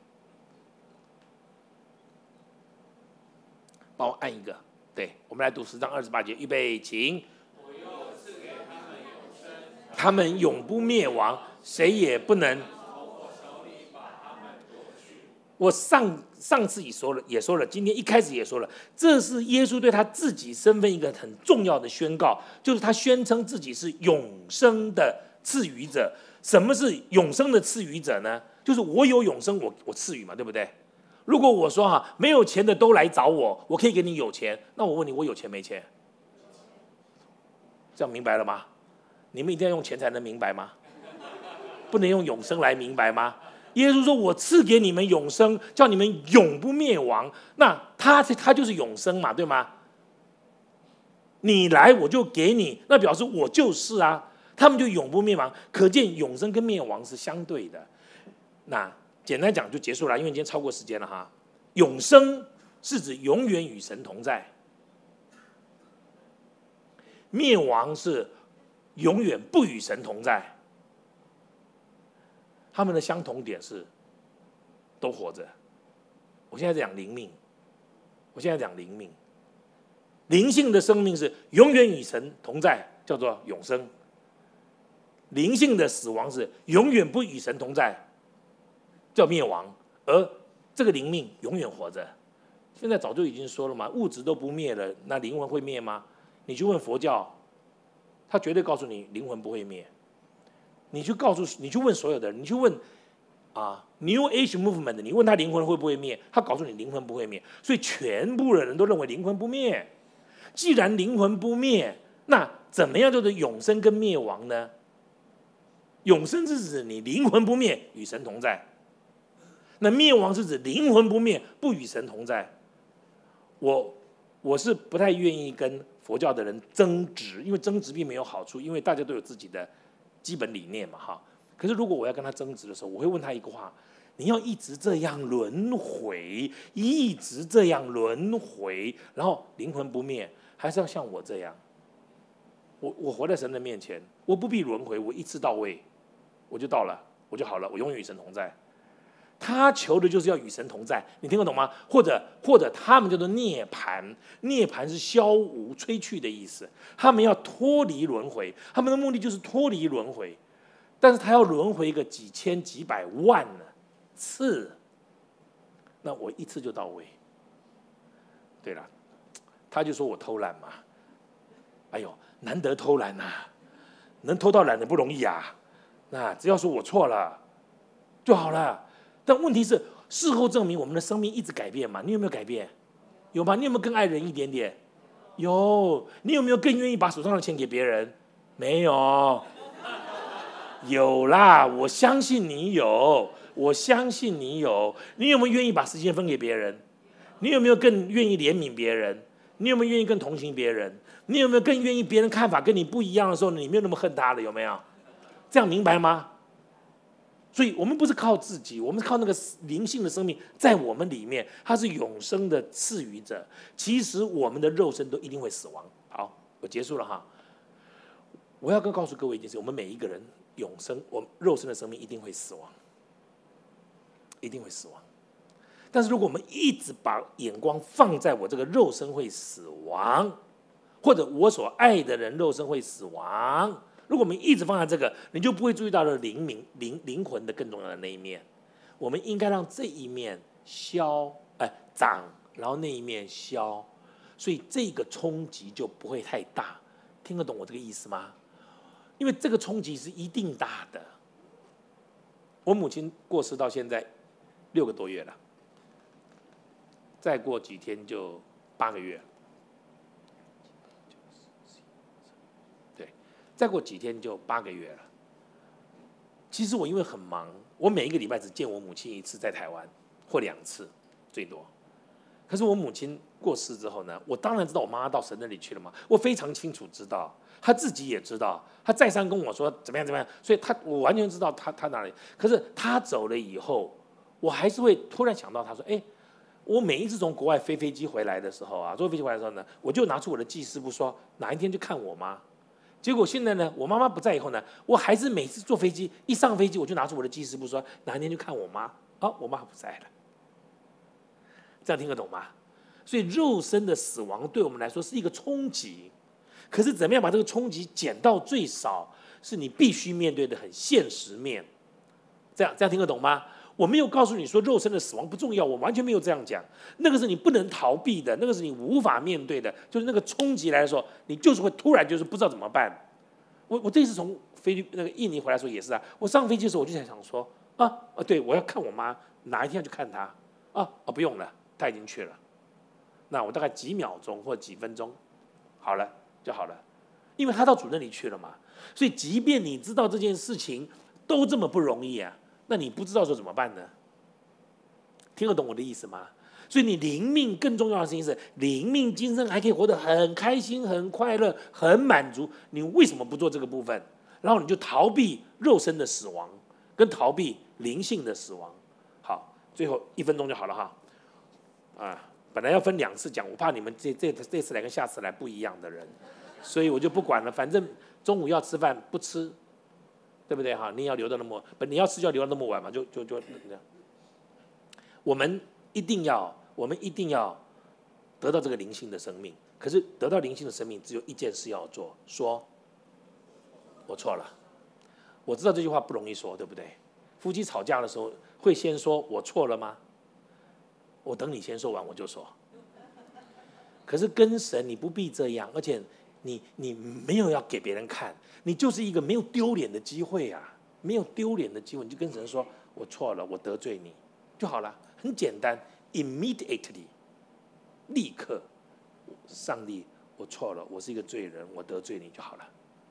帮我按一个，对，我们来读十章二十八节，预备，请。他们永不灭亡，谁也不能。我上上次也说了，也说了，今天一开始也说了，这是耶稣对他自己身份一个很重要的宣告，就是他宣称自己是永生的赐予者。什么是永生的赐予者呢？就是我有永生，我我赐予嘛，对不对？如果我说哈，没有钱的都来找我，我可以给你有钱，那我问你，我有钱没钱？这样明白了吗？你们一定要用钱才能明白吗？不能用永生来明白吗？耶稣说：“我赐给你们永生，叫你们永不灭亡。”那他他就是永生嘛，对吗？你来我就给你，那表示我就是啊，他们就永不灭亡。可见永生跟灭亡是相对的。那简单讲就结束了，因为今天超过时间了哈。永生是指永远与神同在，灭亡是永远不与神同在。他们的相同点是都活着。我现在讲灵命，我现在讲灵命，灵性的生命是永远与神同在，叫做永生；灵性的死亡是永远不与神同在，叫灭亡。而这个灵命永远活着。现在早就已经说了嘛，物质都不灭了，那灵魂会灭吗？你去问佛教，他绝对告诉你灵魂不会灭。你去告诉，你去问所有的人，你去问啊 New Age Movement， 你问他灵魂会不会灭，他告诉你灵魂不会灭。所以全部的人都认为灵魂不灭。既然灵魂不灭，那怎么样叫做永生跟灭亡呢？永生是指你灵魂不灭，与神同在；那灭亡是指灵魂不灭，不与神同在。我我是不太愿意跟佛教的人争执，因为争执并没有好处，因为大家都有自己的基本理念嘛，哈。可是如果我要跟他争执的时候，我会问他一个话：你要一直这样轮回，一直这样轮回，然后灵魂不灭，还是要像我这样？我我活在神的面前，我不必轮回，我一次到位，我就到了，我就好了，我永远与神同在。他求的就是要与神同在，你听得懂吗？或者或者他们叫做涅槃，涅槃是消无吹去的意思。他们要脱离轮回，他们的目的就是脱离轮回，但是他要轮回个几千几百万次，那我一次就到位。对了，他就说我偷懒嘛，哎呦，难得偷懒啊，能偷到懒的不容易啊。那只要说我错了就好了。但问题是，事后证明我们的生命一直改变嘛？你有没有改变？有吗？你有没有更爱人一点点？有。你有没有更愿意把手上的钱给别人？没有。有啦，我相信你有，我相信你有。你有没有愿意把时间分给别人？你有没有更愿意怜悯别人？你有没有愿意更同情别人？你有没有更愿意别人看法跟你不一样的时候，你没有那么恨他了？有没有？这样明白吗？所以我们不是靠自己，我们是靠那个灵性的生命在我们里面，它是永生的赐予者。其实我们的肉身都一定会死亡。好，我结束了哈。我要跟告诉各位一件事：我们每一个人永生，我们肉身的生命一定会死亡，一定会死亡。但是如果我们一直把眼光放在我这个肉身会死亡，或者我所爱的人肉身会死亡，如果我们一直放在这个，你就不会注意到了灵明灵灵魂的更重要的那一面。我们应该让这一面消，哎，长，然后那一面消，所以这个冲击就不会太大。听得懂我这个意思吗？因为这个冲击是一定大的。我母亲过世到现在六个多月了，再过几天就八个月了。对，再过几天就八个月了。其实我因为很忙，我每一个礼拜只见我母亲一次，在台湾或两次最多。可是我母亲过世之后呢，我当然知道我妈妈到神那里去了嘛，我非常清楚知道，她自己也知道，她再三跟我说怎么样怎么样，所以她我完全知道她她哪里。可是她走了以后，我还是会突然想到，她说，哎，我每一次从国外飞飞机回来的时候啊，坐飞机回来的时候呢，我就拿出我的记事簿说，哪一天去看我妈。结果现在呢，我妈妈不在以后呢，我还是每次坐飞机一上飞机，我就拿出我的记事簿说，哪一天去看我妈。啊，我妈不在了。这样听得懂吗？所以肉身的死亡对我们来说是一个冲击，可是怎么样把这个冲击减到最少，是你必须面对的很现实面。这样这样听得懂吗？我没有告诉你说肉身的死亡不重要，我完全没有这样讲。那个是你不能逃避的，那个是你无法面对的，就是那个冲击来的时候，你就是会突然就是不知道怎么办。我我这次从菲律那个印尼回来的时候也是啊，我上飞机的时候我就在想说啊啊，对我要看我妈，哪一天要去看她啊啊，不用了，她已经去了。那我大概几秒钟或几分钟，好了就好了，因为她到主那里去了嘛。所以即便你知道这件事情都这么不容易啊，那你不知道说怎么办呢？听得懂我的意思吗？所以你灵命更重要的事情是，灵命今生还可以活得很开心、很快乐、很满足。你为什么不做这个部分？然后你就逃避肉身的死亡，跟逃避灵性的死亡。好，最后一分钟就好了哈。啊，本来要分两次讲，我怕你们这这这次来跟下次来不一样的人，所以我就不管了。反正中午要吃饭不吃，对不对哈？你也要留到那么不，你要吃就要留到那么晚嘛，就就就这样。我们一定要，我们一定要得到这个灵性的生命。可是得到灵性的生命，只有一件事要做：说我错了。我知道这句话不容易说，对不对？夫妻吵架的时候，会先说我错了吗？我等你先说完我就说。可是跟神你不必这样，而且你你没有要给别人看，你就是一个没有丢脸的机会啊，没有丢脸的机会，你就跟神说我错了，我得罪你就好了。很简单 ，immediately， 立刻，上帝，我错了，我是一个罪人，我得罪你就好了。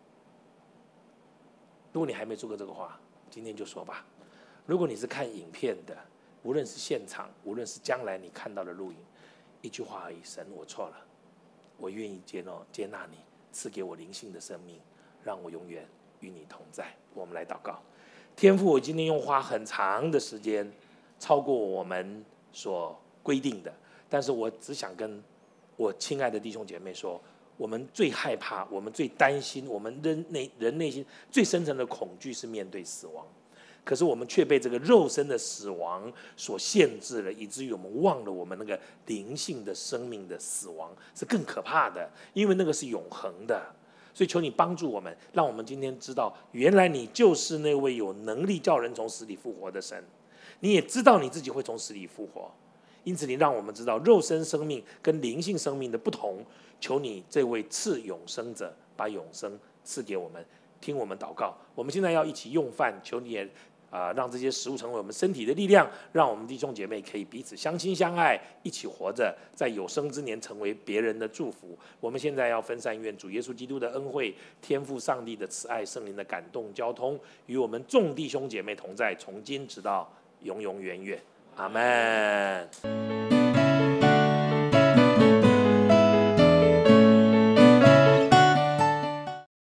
如果你还没做过这个话，今天就说吧。如果你是看影片的，无论是现场，无论是将来你看到的录影，一句话而已：神，我错了，我愿意接纳接纳你，赐给我灵性的生命，让我永远与你同在。我们来祷告。天父，我今天用花很长的时间。超过我们所规定的，但是我只想跟我亲爱的弟兄姐妹说，我们最害怕，我们最担心，我们人内人内心最深层的恐惧是面对死亡，可是我们却被这个肉身的死亡所限制了，以至于我们忘了我们那个灵性的生命的死亡是更可怕的，因为那个是永恒的。所以求你帮助我们，让我们今天知道，原来你就是那位有能力叫人从死里复活的神。你也知道你自己会从死里复活，因此你让我们知道肉身生命跟灵性生命的不同。求你这位赐永生者把永生赐给我们，听我们祷告。我们现在要一起用饭，求你也啊、呃、让这些食物成为我们身体的力量，让我们弟兄姐妹可以彼此相亲相爱，一起活着，在有生之年成为别人的祝福。我们现在要分散，愿主耶稣基督的恩惠、天父上帝的慈爱、圣灵的感动交通，与我们众弟兄姐妹同在，从今直到永永远远，阿们。